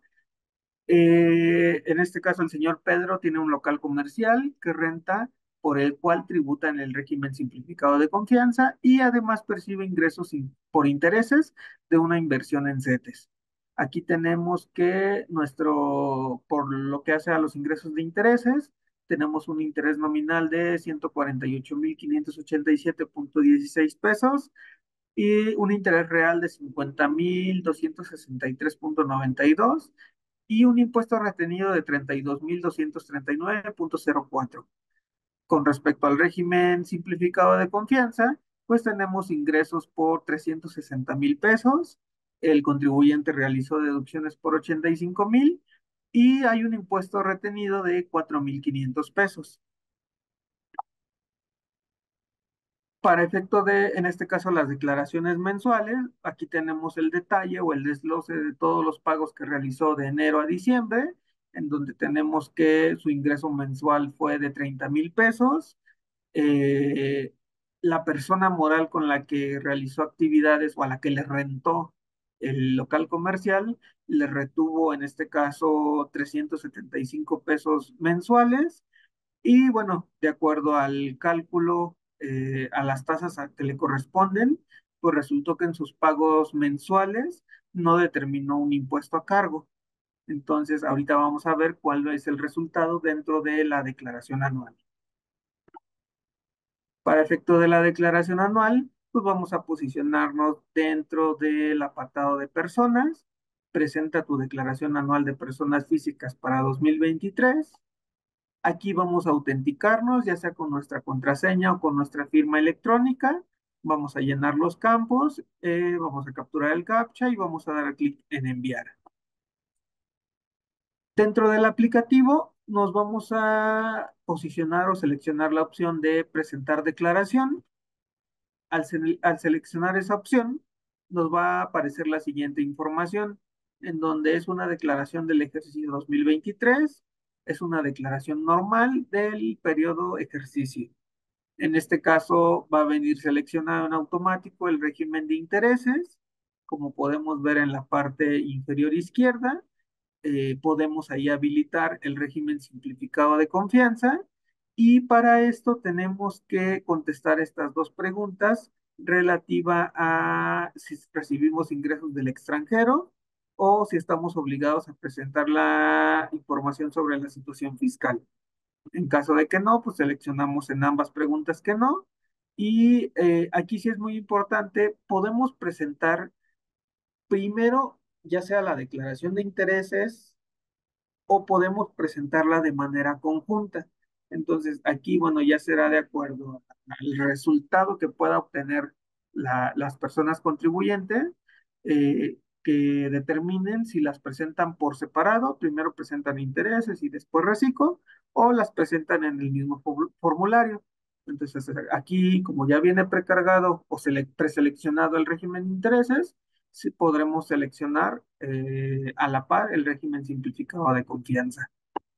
En este caso, el señor Pedro tiene un local comercial que renta, por el cual tributa en el régimen simplificado de confianza y además percibe ingresos por intereses de una inversión en CETES. Aquí tenemos que por lo que hace a los ingresos de intereses, tenemos un interés nominal de 148,587,16 pesos y un interés real de 50,263,92 y un impuesto retenido de 32,239,04. Con respecto al régimen simplificado de confianza, pues tenemos ingresos por 360,000 pesos, el contribuyente realizó deducciones por 85,000 y hay un impuesto retenido de 4,500 pesos. Para efecto de, en este caso, las declaraciones mensuales, aquí tenemos el detalle o el desglose de todos los pagos que realizó de enero a diciembre, en donde tenemos que su ingreso mensual fue de 30,000 pesos. eh, la persona moral con la que realizó actividades o a la que le rentó el local comercial, le retuvo en este caso 375 pesos mensuales y bueno, de acuerdo al cálculo, a las tasas que le corresponden, pues resultó que en sus pagos mensuales no determinó un impuesto a cargo. Entonces, ahorita vamos a ver cuál es el resultado dentro de la declaración anual. Para efecto de la declaración anual, pues vamos a posicionarnos dentro del apartado de personas. Presenta tu declaración anual de personas físicas para 2023. Aquí vamos a autenticarnos, ya sea con nuestra contraseña o con nuestra firma electrónica. Vamos a llenar los campos, vamos a capturar el captcha y vamos a dar clic en enviar. Dentro del aplicativo nos vamos a posicionar o seleccionar la opción de presentar declaración. Al seleccionar esa opción, nos va a aparecer la siguiente información, en donde es una declaración del ejercicio 2023, es una declaración normal del periodo ejercicio. En este caso va a venir seleccionado en automático el régimen de intereses, como podemos ver en la parte inferior izquierda. Podemos ahí habilitar el régimen simplificado de confianza y para esto tenemos que contestar estas dos preguntas relativa a si recibimos ingresos del extranjero o si estamos obligados a presentar la información sobre la situación fiscal. En caso de que no, pues seleccionamos en ambas preguntas que no. Y aquí sí es muy importante, podemos presentar primero ya sea la declaración de intereses o podemos presentarla de manera conjunta. Entonces, aquí, bueno, ya será de acuerdo al resultado que pueda obtener las personas contribuyentes, que determinen si las presentan por separado, primero presentan intereses y después reciclo, o las presentan en el mismo formulario. Entonces, aquí, como ya viene precargado o preseleccionado el régimen de intereses, sí podremos seleccionar a la par el régimen simplificado de confianza.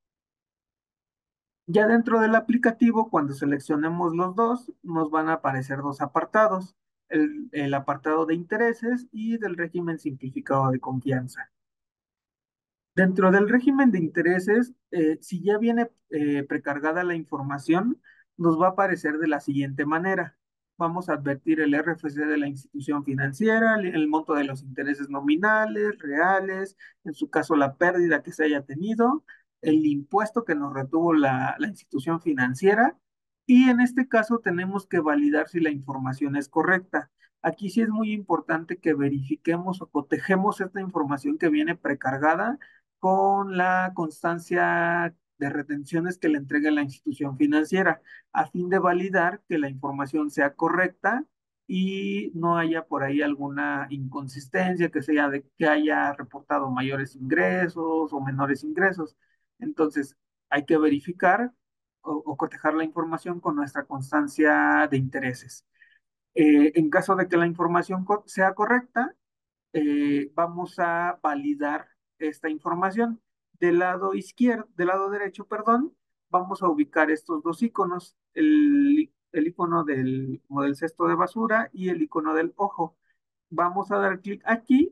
Ya dentro del aplicativo, cuando seleccionemos los dos, nos van a aparecer dos apartados, el apartado de intereses y del régimen simplificado de confianza. Dentro del régimen de intereses, si ya viene precargada la información, nos va a aparecer de la siguiente manera. Vamos a advertir el RFC de la institución financiera, el monto de los intereses nominales, reales, en su caso la pérdida que se haya tenido, el impuesto que nos retuvo la institución financiera y en este caso tenemos que validar si la información es correcta. Aquí sí es muy importante que verifiquemos o cotejemos esta información que viene precargada con la constancia de retenciones que le entregue la institución financiera, a fin de validar que la información sea correcta y no haya por ahí alguna inconsistencia, que haya reportado mayores ingresos o menores ingresos. Entonces, hay que verificar o cotejar la información con nuestra constancia de intereses. En caso de que la información sea correcta, vamos a validar esta información. Del lado derecho, perdón, vamos a ubicar estos dos iconos, el icono como del cesto de basura y el icono del ojo. Vamos a dar clic aquí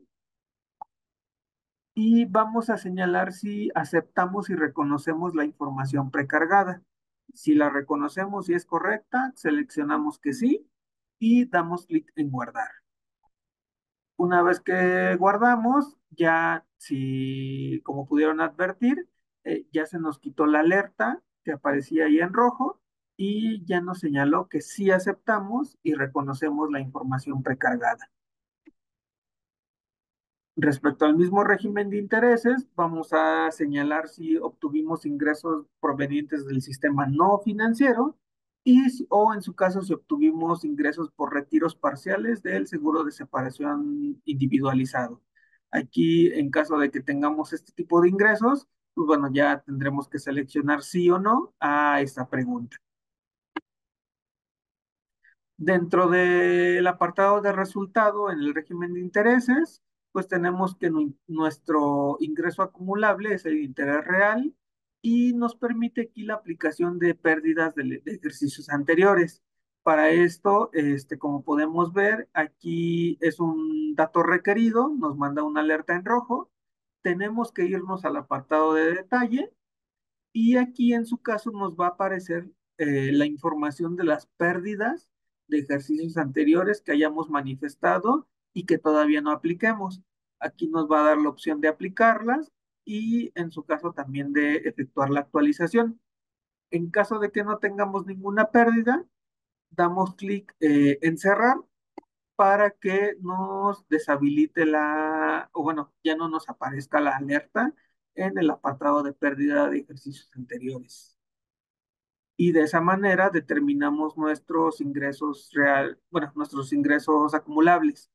y vamos a señalar si aceptamos y reconocemos la información precargada. Si la reconocemos y es correcta, seleccionamos que sí y damos clic en guardar. Una vez que guardamos, ya si, como pudieron advertir, ya se nos quitó la alerta que aparecía ahí en rojo y ya nos señaló que sí aceptamos y reconocemos la información precargada. Respecto al mismo régimen de intereses, vamos a señalar si obtuvimos ingresos provenientes del sistema no financiero o en su caso si obtuvimos ingresos por retiros parciales del seguro de separación individualizado. Aquí, en caso de que tengamos este tipo de ingresos, pues bueno, ya tendremos que seleccionar sí o no a esta pregunta. Dentro del apartado de resultado en el régimen de intereses, pues tenemos que nuestro ingreso acumulable es el interés real y nos permite aquí la aplicación de pérdidas de ejercicios anteriores. Para esto, como podemos ver, aquí es un dato requerido, nos manda una alerta en rojo. Tenemos que irnos al apartado de detalle y aquí en su caso nos va a aparecer la información de las pérdidas de ejercicios anteriores que hayamos manifestado y que todavía no apliquemos. Aquí nos va a dar la opción de aplicarlas y en su caso también de efectuar la actualización. En caso de que no tengamos ninguna pérdida, damos clic en cerrar para que nos deshabilite o bueno, ya no nos aparezca la alerta en el apartado de pérdida de ejercicios anteriores. Y de esa manera determinamos nuestros ingresos bueno, nuestros ingresos acumulables.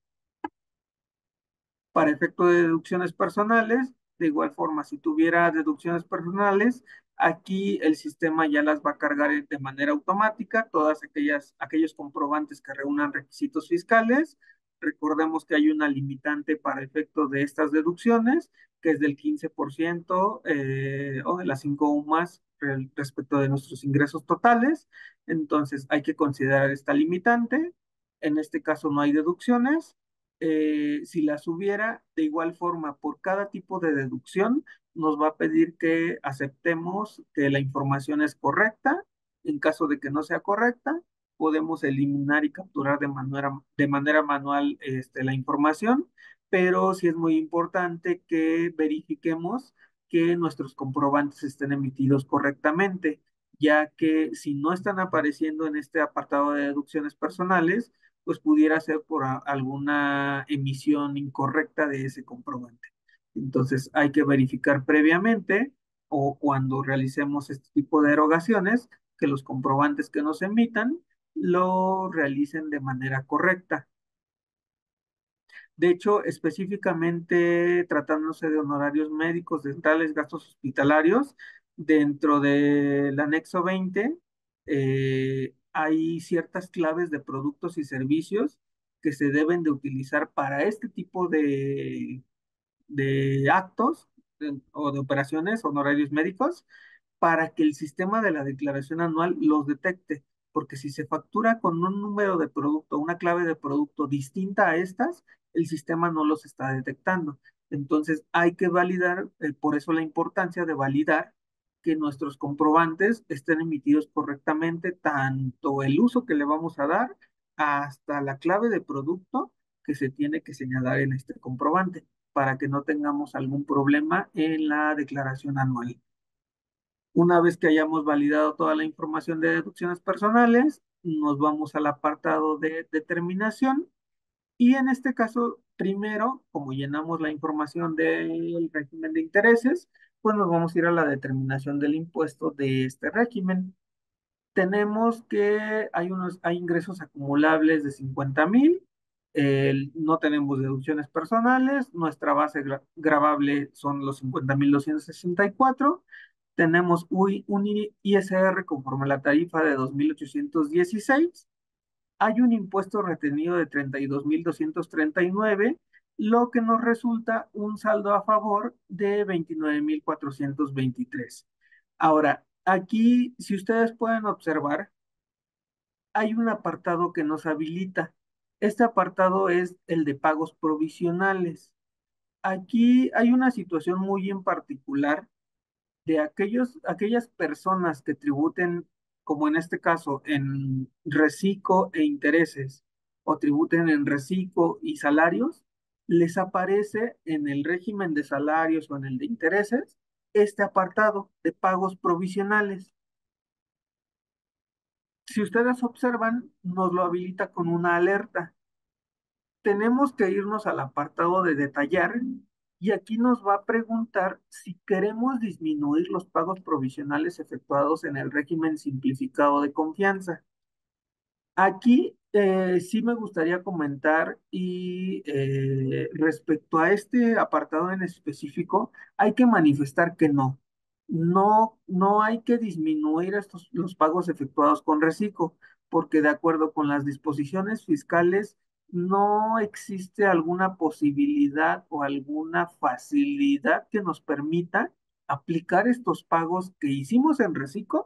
Para efecto de deducciones personales, de igual forma, si tuviera deducciones personales, aquí el sistema ya las va a cargar de manera automática, aquellos comprobantes que reúnan requisitos fiscales. Recordemos que hay una limitante para efecto de estas deducciones, que es del 15% o de las 5 UMAS respecto de nuestros ingresos totales. Entonces, hay que considerar esta limitante. En este caso no hay deducciones. Si las hubiera, de igual forma, por cada tipo de deducción, nos va a pedir que aceptemos que la información es correcta. En caso de que no sea correcta, podemos eliminar y capturar de manera manual la información, pero sí es muy importante que verifiquemos que nuestros comprobantes estén emitidos correctamente, ya que si no están apareciendo en este apartado de deducciones personales, pues pudiera ser por alguna emisión incorrecta de ese comprobante. Entonces hay que verificar previamente o cuando realicemos este tipo de erogaciones que los comprobantes que nos emitan lo realicen de manera correcta. De hecho, específicamente tratándose de honorarios médicos, dentales, gastos hospitalarios, dentro del anexo 20 hay ciertas claves de productos y servicios que se deben de utilizar para este tipo de actos o de operaciones, honorarios médicos, para que el sistema de la declaración anual los detecte, porque si se factura con un número de producto, una clave de producto distinta a estas, el sistema no los está detectando. Entonces hay que validar, por eso la importancia de validar que nuestros comprobantes estén emitidos correctamente, tanto el uso que le vamos a dar hasta la clave de producto que se tiene que señalar en este comprobante para que no tengamos algún problema en la declaración anual. Una vez que hayamos validado toda la información de deducciones personales, nos vamos al apartado de determinación y en este caso, primero, como llenamos la información del régimen de intereses, pues nos vamos a ir a la determinación del impuesto de este régimen. Tenemos que hay ingresos acumulables de 50,000, no tenemos deducciones personales, nuestra base gravable son los 50,264, tenemos un ISR conforme a la tarifa de 2,816, hay un impuesto retenido de 32,239, lo que nos resulta un saldo a favor de 29,423. Ahora, aquí, si ustedes pueden observar, hay un apartado que nos habilita. Este apartado es el de pagos provisionales. Aquí hay una situación muy en particular de aquellas personas que tributen, como en este caso, en reciclo e intereses, o tributen en reciclo y salarios, les aparece en el régimen de salarios o en el de intereses este apartado de pagos provisionales. Si ustedes observan, nos lo habilita con una alerta. Tenemos que irnos al apartado de detallar y aquí nos va a preguntar si queremos disminuir los pagos provisionales efectuados en el régimen simplificado de confianza. Aquí sí me gustaría comentar y respecto a este apartado en específico, hay que manifestar que no. No hay que disminuir los pagos efectuados con reciclo, porque de acuerdo con las disposiciones fiscales, no existe alguna posibilidad o alguna facilidad que nos permita aplicar estos pagos que hicimos en reciclo,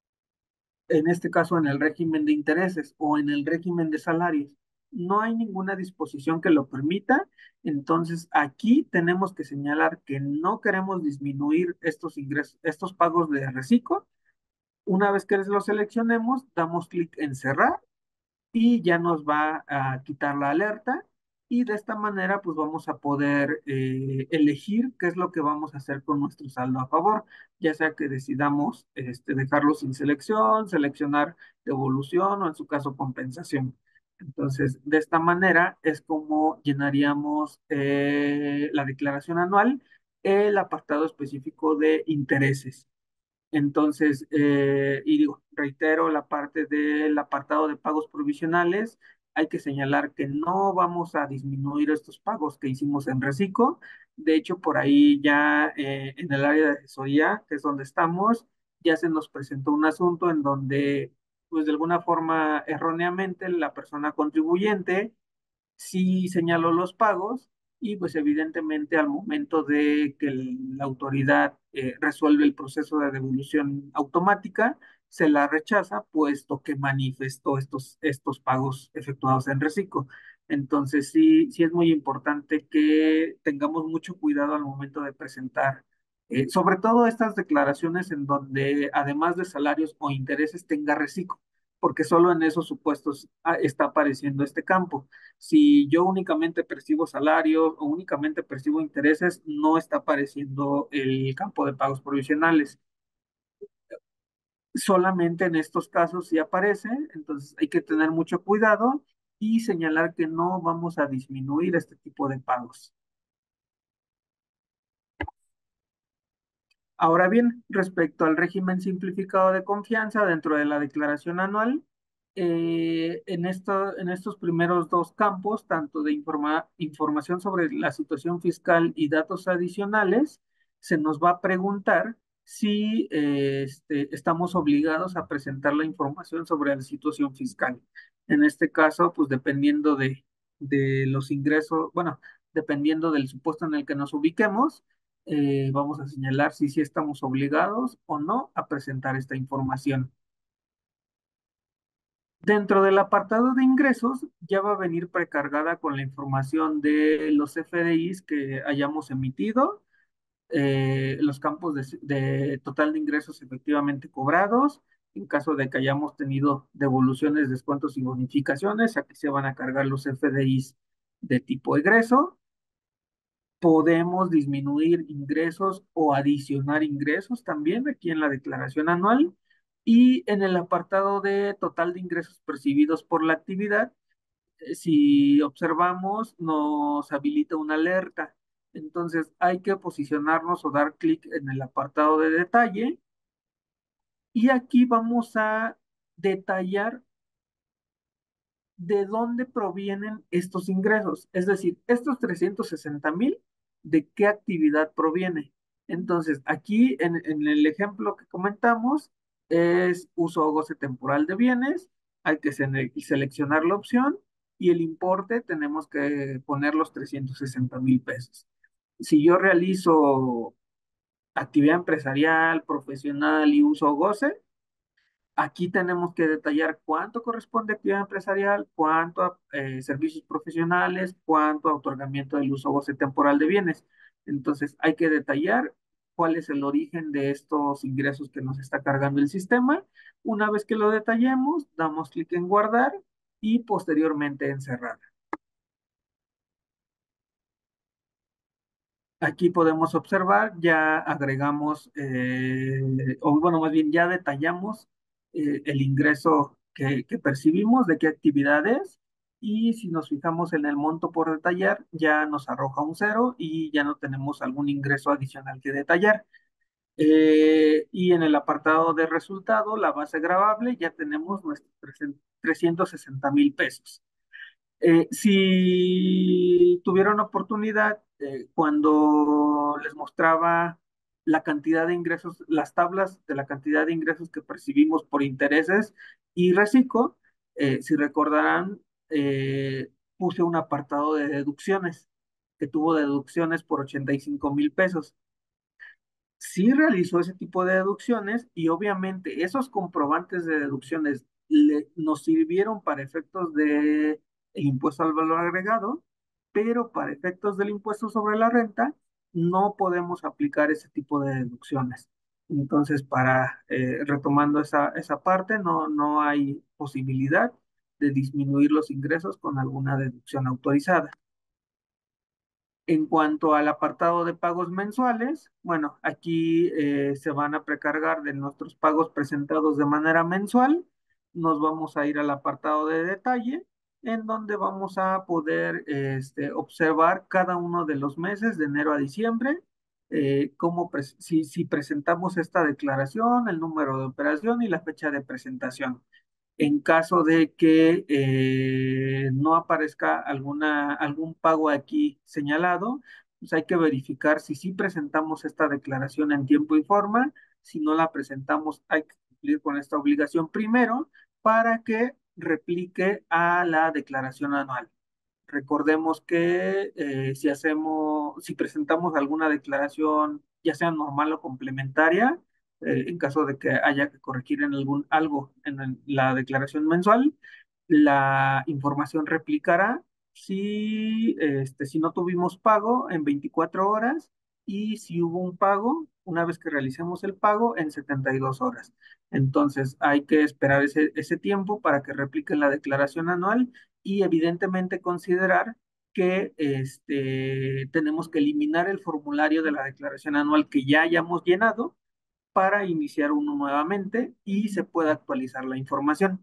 en este caso en el régimen de intereses o en el régimen de salarios. No hay ninguna disposición que lo permita. Entonces, aquí tenemos que señalar que no queremos disminuir estos ingresos, estos pagos de reciclo. Una vez que los seleccionemos, damos clic en cerrar y ya nos va a quitar la alerta y de esta manera pues vamos a poder elegir qué es lo que vamos a hacer con nuestro saldo a favor, ya sea que decidamos dejarlo sin selección, seleccionar devolución o en su caso compensación. Entonces, de esta manera es como llenaríamos la declaración anual, el apartado específico de intereses. Entonces, y digo, reitero la parte del apartado de pagos provisionales, hay que señalar que no vamos a disminuir estos pagos que hicimos en Reciclo. De hecho, por ahí ya en el área de asesoría, que es donde estamos, ya se nos presentó un asunto en donde, pues de alguna forma, erróneamente, la persona contribuyente sí señaló los pagos y pues evidentemente al momento de que la autoridad resuelve el proceso de devolución automática, se la rechaza puesto que manifestó estos pagos efectuados en reciclo. Entonces sí es muy importante que tengamos mucho cuidado al momento de presentar, sobre todo estas declaraciones en donde además de salarios o intereses tenga reciclo, porque solo en esos supuestos está apareciendo este campo. Si yo únicamente percibo salarios o únicamente percibo intereses, no está apareciendo el campo de pagos provisionales. Solamente en estos casos sí aparece, entonces hay que tener mucho cuidado y señalar que no vamos a disminuir este tipo de pagos. Ahora bien, respecto al régimen simplificado de confianza dentro de la declaración anual, en estos primeros dos campos, tanto de información sobre la situación fiscal y datos adicionales, se nos va a preguntar si estamos obligados a presentar la información sobre la situación fiscal. En este caso, pues dependiendo de los ingresos, bueno, dependiendo del supuesto en el que nos ubiquemos, vamos a señalar si sí estamos obligados o no a presentar esta información. Dentro del apartado de ingresos ya va a venir precargada con la información de los FDIs que hayamos emitido, los campos de total de ingresos efectivamente cobrados, en caso de que hayamos tenido devoluciones, descuentos y bonificaciones, aquí se van a cargar los FDIs de tipo egreso. Podemos disminuir ingresos o adicionar ingresos también aquí en la declaración anual. Y en el apartado de total de ingresos percibidos por la actividad, si observamos, nos habilita una alerta. Entonces hay que posicionarnos o dar clic en el apartado de detalle y aquí vamos a detallar de dónde provienen estos ingresos. Es decir, estos 360,000, ¿de qué actividad proviene? Entonces, aquí en el ejemplo que comentamos, es uso o goce temporal de bienes, hay que seleccionar la opción y el importe tenemos que poner los 360,000 pesos. Si yo realizo actividad empresarial, profesional y uso o goce, aquí tenemos que detallar cuánto corresponde a actividad empresarial, cuánto a servicios profesionales, cuánto a otorgamiento del uso o goce temporal de bienes. Entonces, hay que detallar cuál es el origen de estos ingresos que nos está cargando el sistema. Una vez que lo detallemos, damos clic en guardar y posteriormente en cerrar. Aquí podemos observar, ya agregamos, o bueno, más bien ya detallamos el ingreso que percibimos, de qué actividades, y si nos fijamos en el monto por detallar, ya nos arroja un cero y ya no tenemos algún ingreso adicional que detallar. Y en el apartado de resultado, la base gravable, ya tenemos nuestros 360,000 pesos. Si tuvieron oportunidad, cuando les mostraba la cantidad de ingresos, las tablas de la cantidad de ingresos que percibimos por intereses y reciclo. Si recordarán, puse un apartado de deducciones, que tuvo deducciones por 85,000 pesos. Sí realizó ese tipo de deducciones y obviamente esos comprobantes de deducciones nos sirvieron para efectos de el impuesto al valor agregado, pero para efectos del impuesto sobre la renta no podemos aplicar ese tipo de deducciones. Entonces, retomando esa parte, no hay posibilidad de disminuir los ingresos con alguna deducción autorizada. En cuanto al apartado de pagos mensuales, bueno, aquí se van a precargar de nuestros pagos presentados de manera mensual. Nos vamos a ir al apartado de detalle, en donde vamos a poder observar cada uno de los meses de enero a diciembre, si presentamos esta declaración, el número de operación y la fecha de presentación. En caso de que no aparezca algún pago aquí señalado, pues hay que verificar si sí presentamos esta declaración en tiempo y forma. Si no la presentamos, hay que cumplir con esta obligación primero para que replique a la declaración anual. Recordemos que si presentamos alguna declaración, ya sea normal o complementaria, en caso de que haya que corregir algo en la declaración mensual, la información replicará si no tuvimos pago en 24 horas y si hubo un pago, una vez que realicemos el pago, en 72 horas. Entonces hay que esperar ese tiempo para que replique la declaración anual y evidentemente considerar que tenemos que eliminar el formulario de la declaración anual que ya hayamos llenado para iniciar uno nuevamente y se pueda actualizar la información.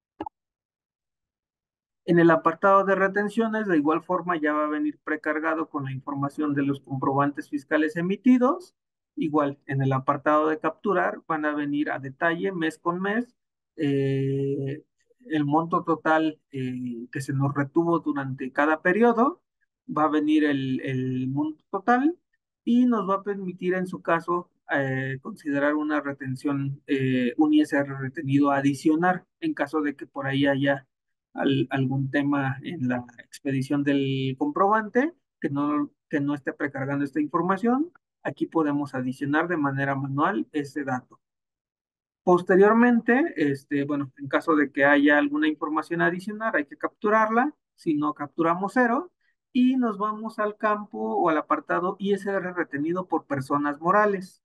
En el apartado de retenciones, de igual forma, ya va a venir precargado con la información de los comprobantes fiscales emitidos. Igual, en el apartado de capturar, van a venir a detalle, mes con mes, eh, el monto total que se nos retuvo durante cada periodo. Va a venir el monto total y nos va a permitir, en su caso, considerar una retención, un ISR retenido adicional, en caso de que por ahí haya algún tema en la expedición del comprobante que no esté precargando esta información. Aquí podemos adicionar de manera manual ese dato. Posteriormente, bueno, en caso de que haya alguna información adicional, hay que capturarla. Si no, capturamos cero y nos vamos al campo o al apartado ISR retenido por personas morales.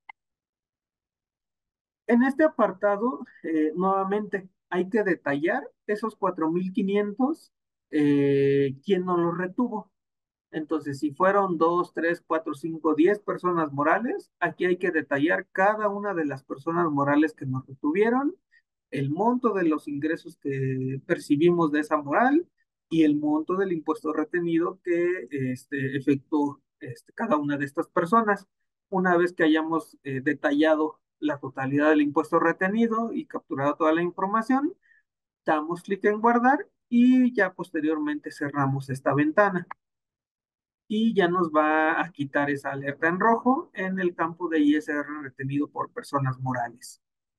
En este apartado, nuevamente, hay que detallar esos 4,500, quién no los retuvo. Entonces, si fueron 2, 3, 4, 5, 10 personas morales, aquí hay que detallar cada una de las personas morales que nos retuvieron, el monto de los ingresos que percibimos de esa moral y el monto del impuesto retenido que efectuó cada una de estas personas. Una vez que hayamos detallado la totalidad del impuesto retenido y capturado toda la información, damos clic en guardar y ya posteriormente cerramos esta ventana y ya nos va a quitar esa alerta en rojo en el campo de ISR retenido por personas morales.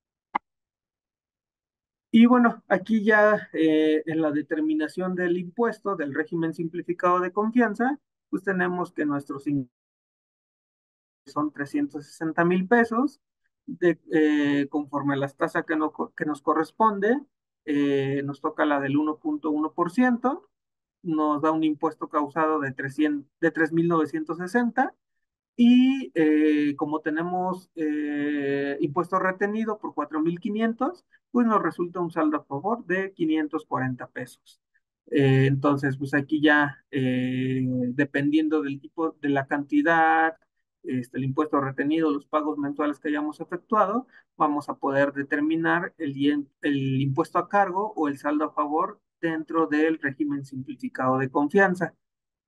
Y bueno, aquí ya en la determinación del impuesto del régimen simplificado de confianza, pues tenemos que nuestros ingresos son 360,000 pesos, conforme a las tasas que nos corresponde, nos toca la del 1,1%, nos da un impuesto causado de 3,960. Y como tenemos impuesto retenido por 4,500, pues nos resulta un saldo a favor de 540 pesos. Entonces, pues aquí ya, dependiendo del tipo, de la cantidad, el impuesto retenido, los pagos mensuales que hayamos efectuado, vamos a poder determinar el impuesto a cargo o el saldo a favor dentro del régimen simplificado de confianza.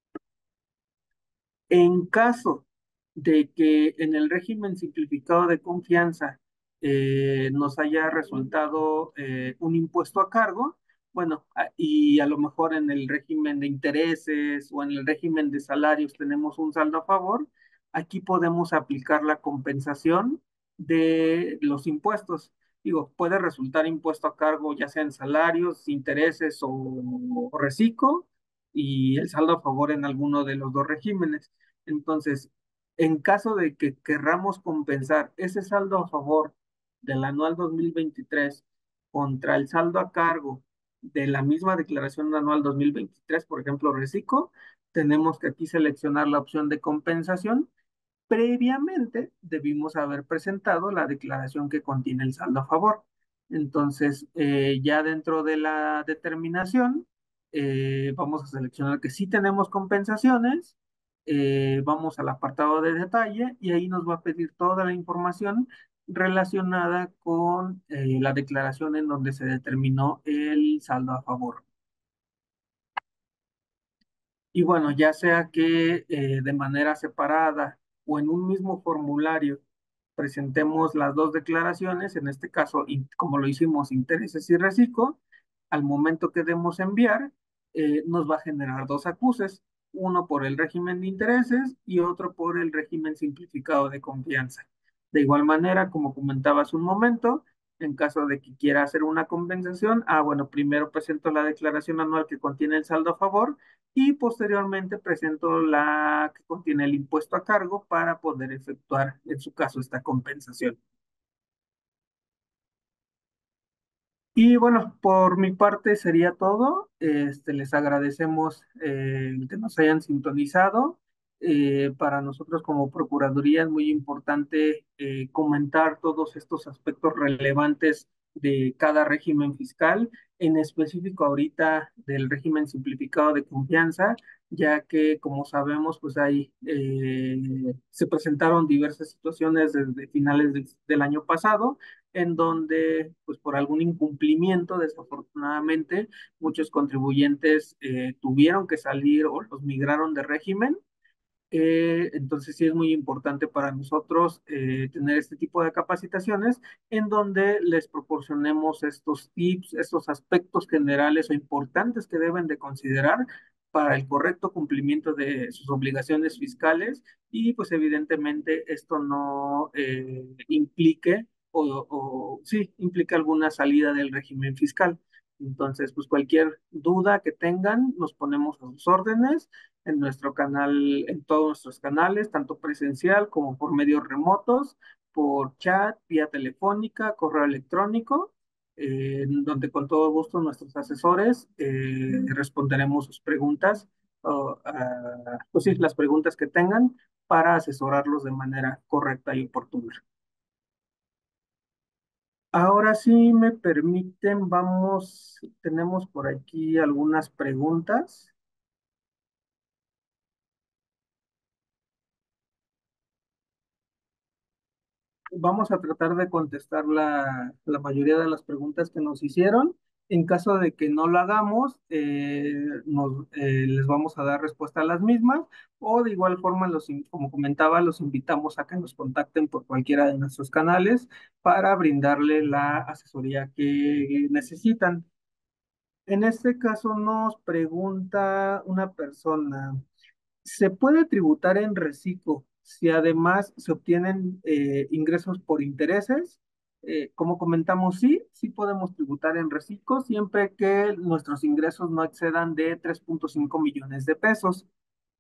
En caso de que en el régimen simplificado de confianza nos haya resultado un impuesto a cargo, bueno, y a lo mejor en el régimen de intereses o en el régimen de salarios tenemos un saldo a favor, aquí podemos aplicar la compensación de los impuestos. Digo, puede resultar impuesto a cargo ya sea en salarios, intereses o reciclo, y el saldo a favor en alguno de los dos regímenes. Entonces, en caso de que querramos compensar ese saldo a favor del anual 2023 contra el saldo a cargo de la misma declaración anual 2023, por ejemplo, reciclo, tenemos que aquí seleccionar la opción de compensación. Previamente debimos haber presentado la declaración que contiene el saldo a favor. Entonces, ya dentro de la determinación, vamos a seleccionar que sí tenemos compensaciones, vamos al apartado de detalle y ahí nos va a pedir toda la información relacionada con la declaración en donde se determinó el saldo a favor. Y bueno, ya sea que de manera separada o en un mismo formulario presentemos las dos declaraciones, en este caso, como lo hicimos, intereses y reciclo, al momento que demos enviar, nos va a generar dos acuses, uno por el régimen de intereses y otro por el régimen simplificado de confianza. De igual manera, como comentaba hace un momento, en caso de que quiera hacer una compensación, bueno, primero presento la declaración anual que contiene el saldo a favor y posteriormente presento la que contiene el impuesto a cargo para poder efectuar, en su caso, esta compensación. Y bueno, por mi parte sería todo. Les agradecemos el que nos hayan sintonizado. Para nosotros como Procuraduría es muy importante comentar todos estos aspectos relevantes de cada régimen fiscal, en específico ahorita del régimen simplificado de confianza, ya que como sabemos, pues se presentaron diversas situaciones desde finales del año pasado en donde, pues por algún incumplimiento, desafortunadamente, muchos contribuyentes tuvieron que salir o los migraron de régimen. Entonces sí es muy importante para nosotros tener este tipo de capacitaciones en donde les proporcionemos estos tips, estos aspectos generales o importantes que deben de considerar para el correcto cumplimiento de sus obligaciones fiscales y pues evidentemente esto no implique sí, implique alguna salida del régimen fiscal. Entonces, pues cualquier duda que tengan, nos ponemos a sus órdenes en nuestro canal, en todos nuestros canales, tanto presencial como por medios remotos, por chat, vía telefónica, correo electrónico, donde con todo gusto nuestros asesores responderemos sus preguntas, pues sí, las preguntas que tengan para asesorarlos de manera correcta y oportuna. Ahora sí me permiten, tenemos por aquí algunas preguntas. Vamos a tratar de contestar la mayoría de las preguntas que nos hicieron. En caso de que no lo hagamos, les vamos a dar respuesta a las mismas o de igual forma, como comentaba, los invitamos a que nos contacten por cualquiera de nuestros canales para brindarle la asesoría que necesitan. En este caso nos pregunta una persona. ¿Se puede tributar en reciclo si además se obtienen ingresos por intereses? Como comentamos, sí, sí podemos tributar en reciclo siempre que nuestros ingresos no excedan de 3.5 millones de pesos.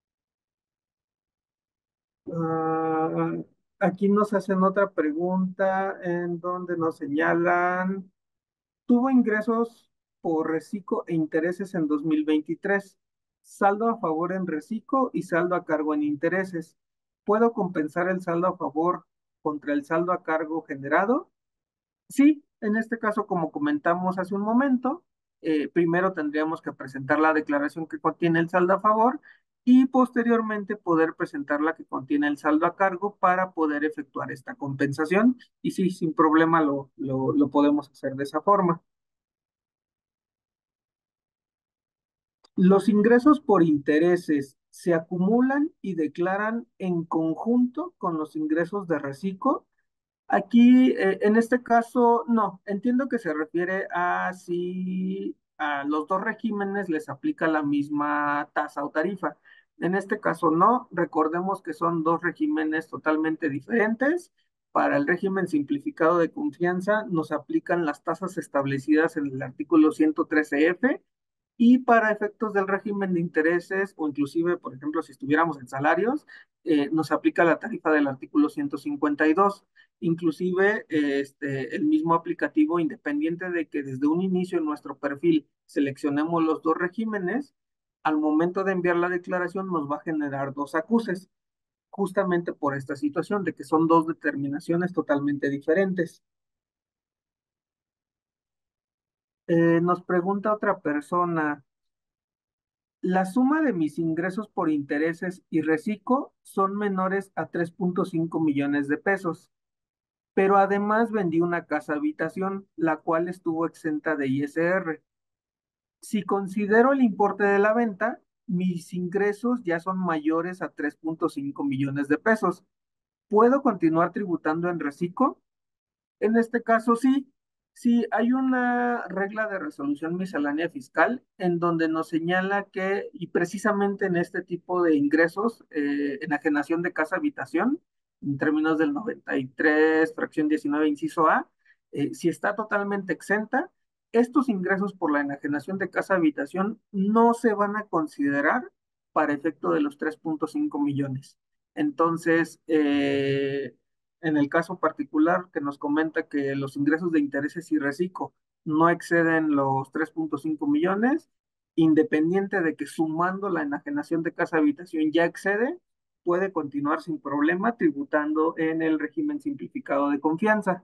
Ah, aquí nos hacen otra pregunta en donde nos señalan. Tuvo ingresos por reciclo e intereses en 2023. Saldo a favor en reciclo y saldo a cargo en intereses. ¿Puedo compensar el saldo a favor contra el saldo a cargo generado? Sí, en este caso, como comentamos hace un momento, primero tendríamos que presentar la declaración que contiene el saldo a favor y posteriormente poder presentar la que contiene el saldo a cargo para poder efectuar esta compensación. Y sí, sin problema lo podemos hacer de esa forma. Los ingresos por intereses se acumulan y declaran en conjunto con los ingresos de reciclo. Aquí, en este caso, no, entiendo que se refiere a si a los dos regímenes les aplica la misma tasa o tarifa. En este caso no, recordemos que son dos regímenes totalmente diferentes. Para el régimen simplificado de confianza nos aplican las tasas establecidas en el artículo 113F y para efectos del régimen de intereses o inclusive, por ejemplo, si estuviéramos en salarios, nos aplica la tarifa del artículo 152. Inclusive, el mismo aplicativo, independiente de que desde un inicio en nuestro perfil seleccionemos los dos regímenes, al momento de enviar la declaración nos va a generar dos acuses, justamente por esta situación de que son dos determinaciones totalmente diferentes. Nos pregunta otra persona, la suma de mis ingresos por intereses y reciclo son menores a 3.5 millones de pesos, pero además vendí una casa habitación, la cual estuvo exenta de ISR. Si considero el importe de la venta, mis ingresos ya son mayores a 3.5 millones de pesos. ¿Puedo continuar tributando en reciclo? En este caso, sí, sí, hay una regla de resolución miscelánea fiscal en donde nos señala que, y precisamente en este tipo de ingresos, enajenación de casa habitación, en términos del 93, fracción 19, inciso A, si está totalmente exenta, estos ingresos por la enajenación de casa habitación no se van a considerar para efecto de los 3.5 millones. Entonces, en el caso particular que nos comenta que los ingresos de intereses y reciclo no exceden los 3.5 millones, independiente de que sumando la enajenación de casa habitación ya excede, puede continuar sin problema tributando en el régimen simplificado de confianza.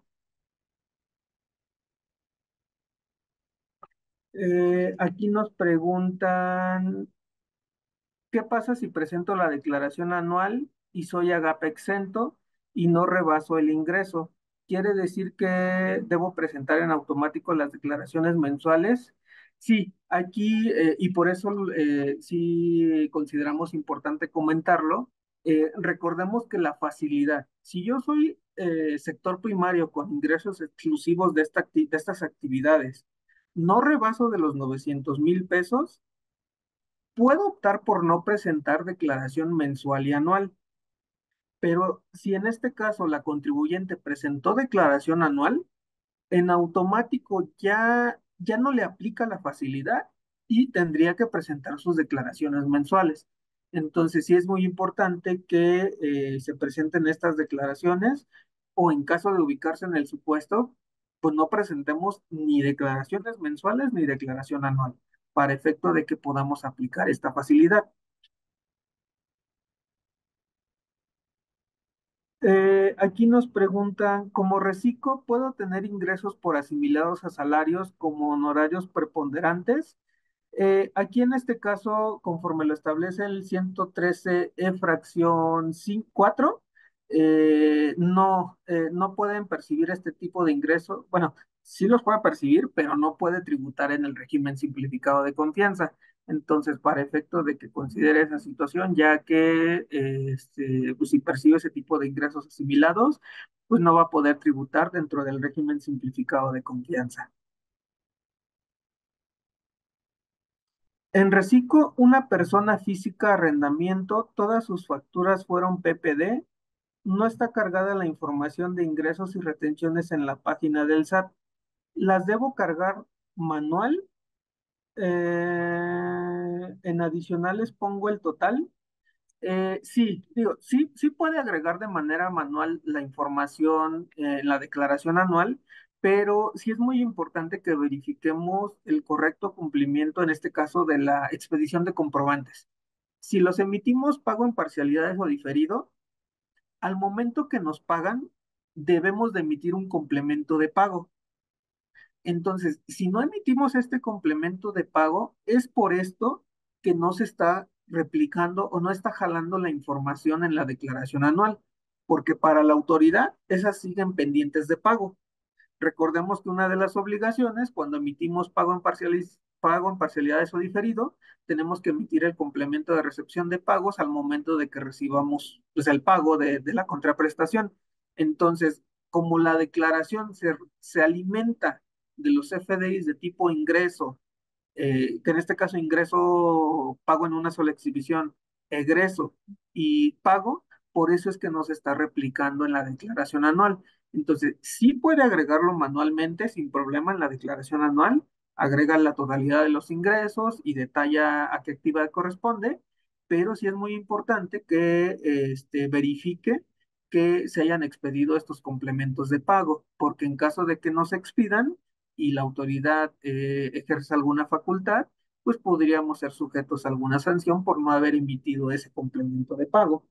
Aquí nos preguntan, ¿qué pasa si presento la declaración anual y soy agape exento y no rebaso el ingreso? ¿Quiere decir que debo presentar en automático las declaraciones mensuales? Sí, aquí, y por eso sí consideramos importante comentarlo, recordemos que la facilidad, si yo soy sector primario con ingresos exclusivos de, de estas actividades, no rebaso de los 900,000 pesos, puedo optar por no presentar declaración mensual y anual, pero si en este caso la contribuyente presentó declaración anual, en automático ya no le aplica la facilidad y tendría que presentar sus declaraciones mensuales. Entonces, sí es muy importante que se presenten estas declaraciones o en caso de ubicarse en el supuesto, pues no presentemos ni declaraciones mensuales ni declaración anual para efecto de que podamos aplicar esta facilidad. Aquí nos preguntan, ¿como reciclo puedo tener ingresos por asimilados a salarios como honorarios preponderantes? Aquí en este caso, conforme lo establece el 113 fracción 4, no, no pueden percibir este tipo de ingresos. Bueno, sí los puede percibir, pero no puede tributar en el régimen simplificado de confianza. Entonces, para efecto de que considere esa situación, ya que pues, si percibe ese tipo de ingresos asimilados, pues no va a poder tributar dentro del régimen simplificado de confianza. En Recico, una persona física arrendamiento, todas sus facturas fueron PPD, no está cargada la información de ingresos y retenciones en la página del SAT. ¿Las debo cargar manual? En adicionales pongo el total. Sí, digo, sí, sí puede agregar de manera manual la información en la declaración anual, pero sí es muy importante que verifiquemos el correcto cumplimiento, en este caso, de la expedición de comprobantes. Si los emitimos pago en parcialidades o diferido, al momento que nos pagan, debemos de emitir un complemento de pago. Entonces, si no emitimos este complemento de pago, es por esto que no se está replicando o no está jalando la información en la declaración anual, porque para la autoridad esas siguen pendientes de pago. Recordemos que una de las obligaciones, cuando emitimos pago en parcialidades o diferido, tenemos que emitir el complemento de recepción de pagos al momento de que recibamos pues, el pago de la contraprestación. Entonces, como la declaración se alimenta de los FDIs de tipo ingreso, que en este caso ingreso pago en una sola exhibición egreso y pago, por eso es que no se está replicando en la declaración anual. Entonces, sí puede agregarlo manualmente sin problema en la declaración anual, agrega la totalidad de los ingresos y detalla a qué actividad corresponde, pero sí es muy importante que verifique que se hayan expedido estos complementos de pago, porque en caso de que no se expidan y la autoridad ejerza alguna facultad, pues podríamos ser sujetos a alguna sanción por no haber emitido ese complemento de pago.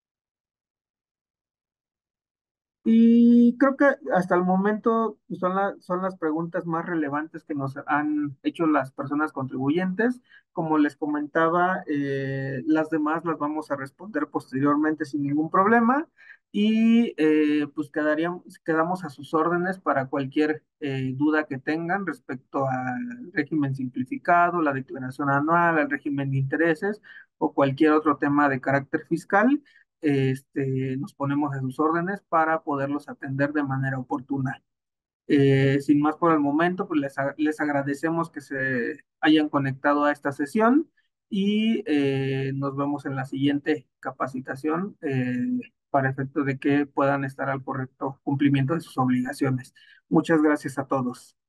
Y creo que hasta el momento pues, son las preguntas más relevantes que nos han hecho las personas contribuyentes. Como les comentaba, las demás las vamos a responder posteriormente sin ningún problema y pues quedamos a sus órdenes para cualquier duda que tengan respecto al régimen simplificado, la declaración anual, al régimen de intereses o cualquier otro tema de carácter fiscal. Nos ponemos a sus órdenes para poderlos atender de manera oportuna. Sin más por el momento, pues les agradecemos que se hayan conectado a esta sesión y nos vemos en la siguiente capacitación para efecto de que puedan estar al correcto cumplimiento de sus obligaciones. Muchas gracias a todos.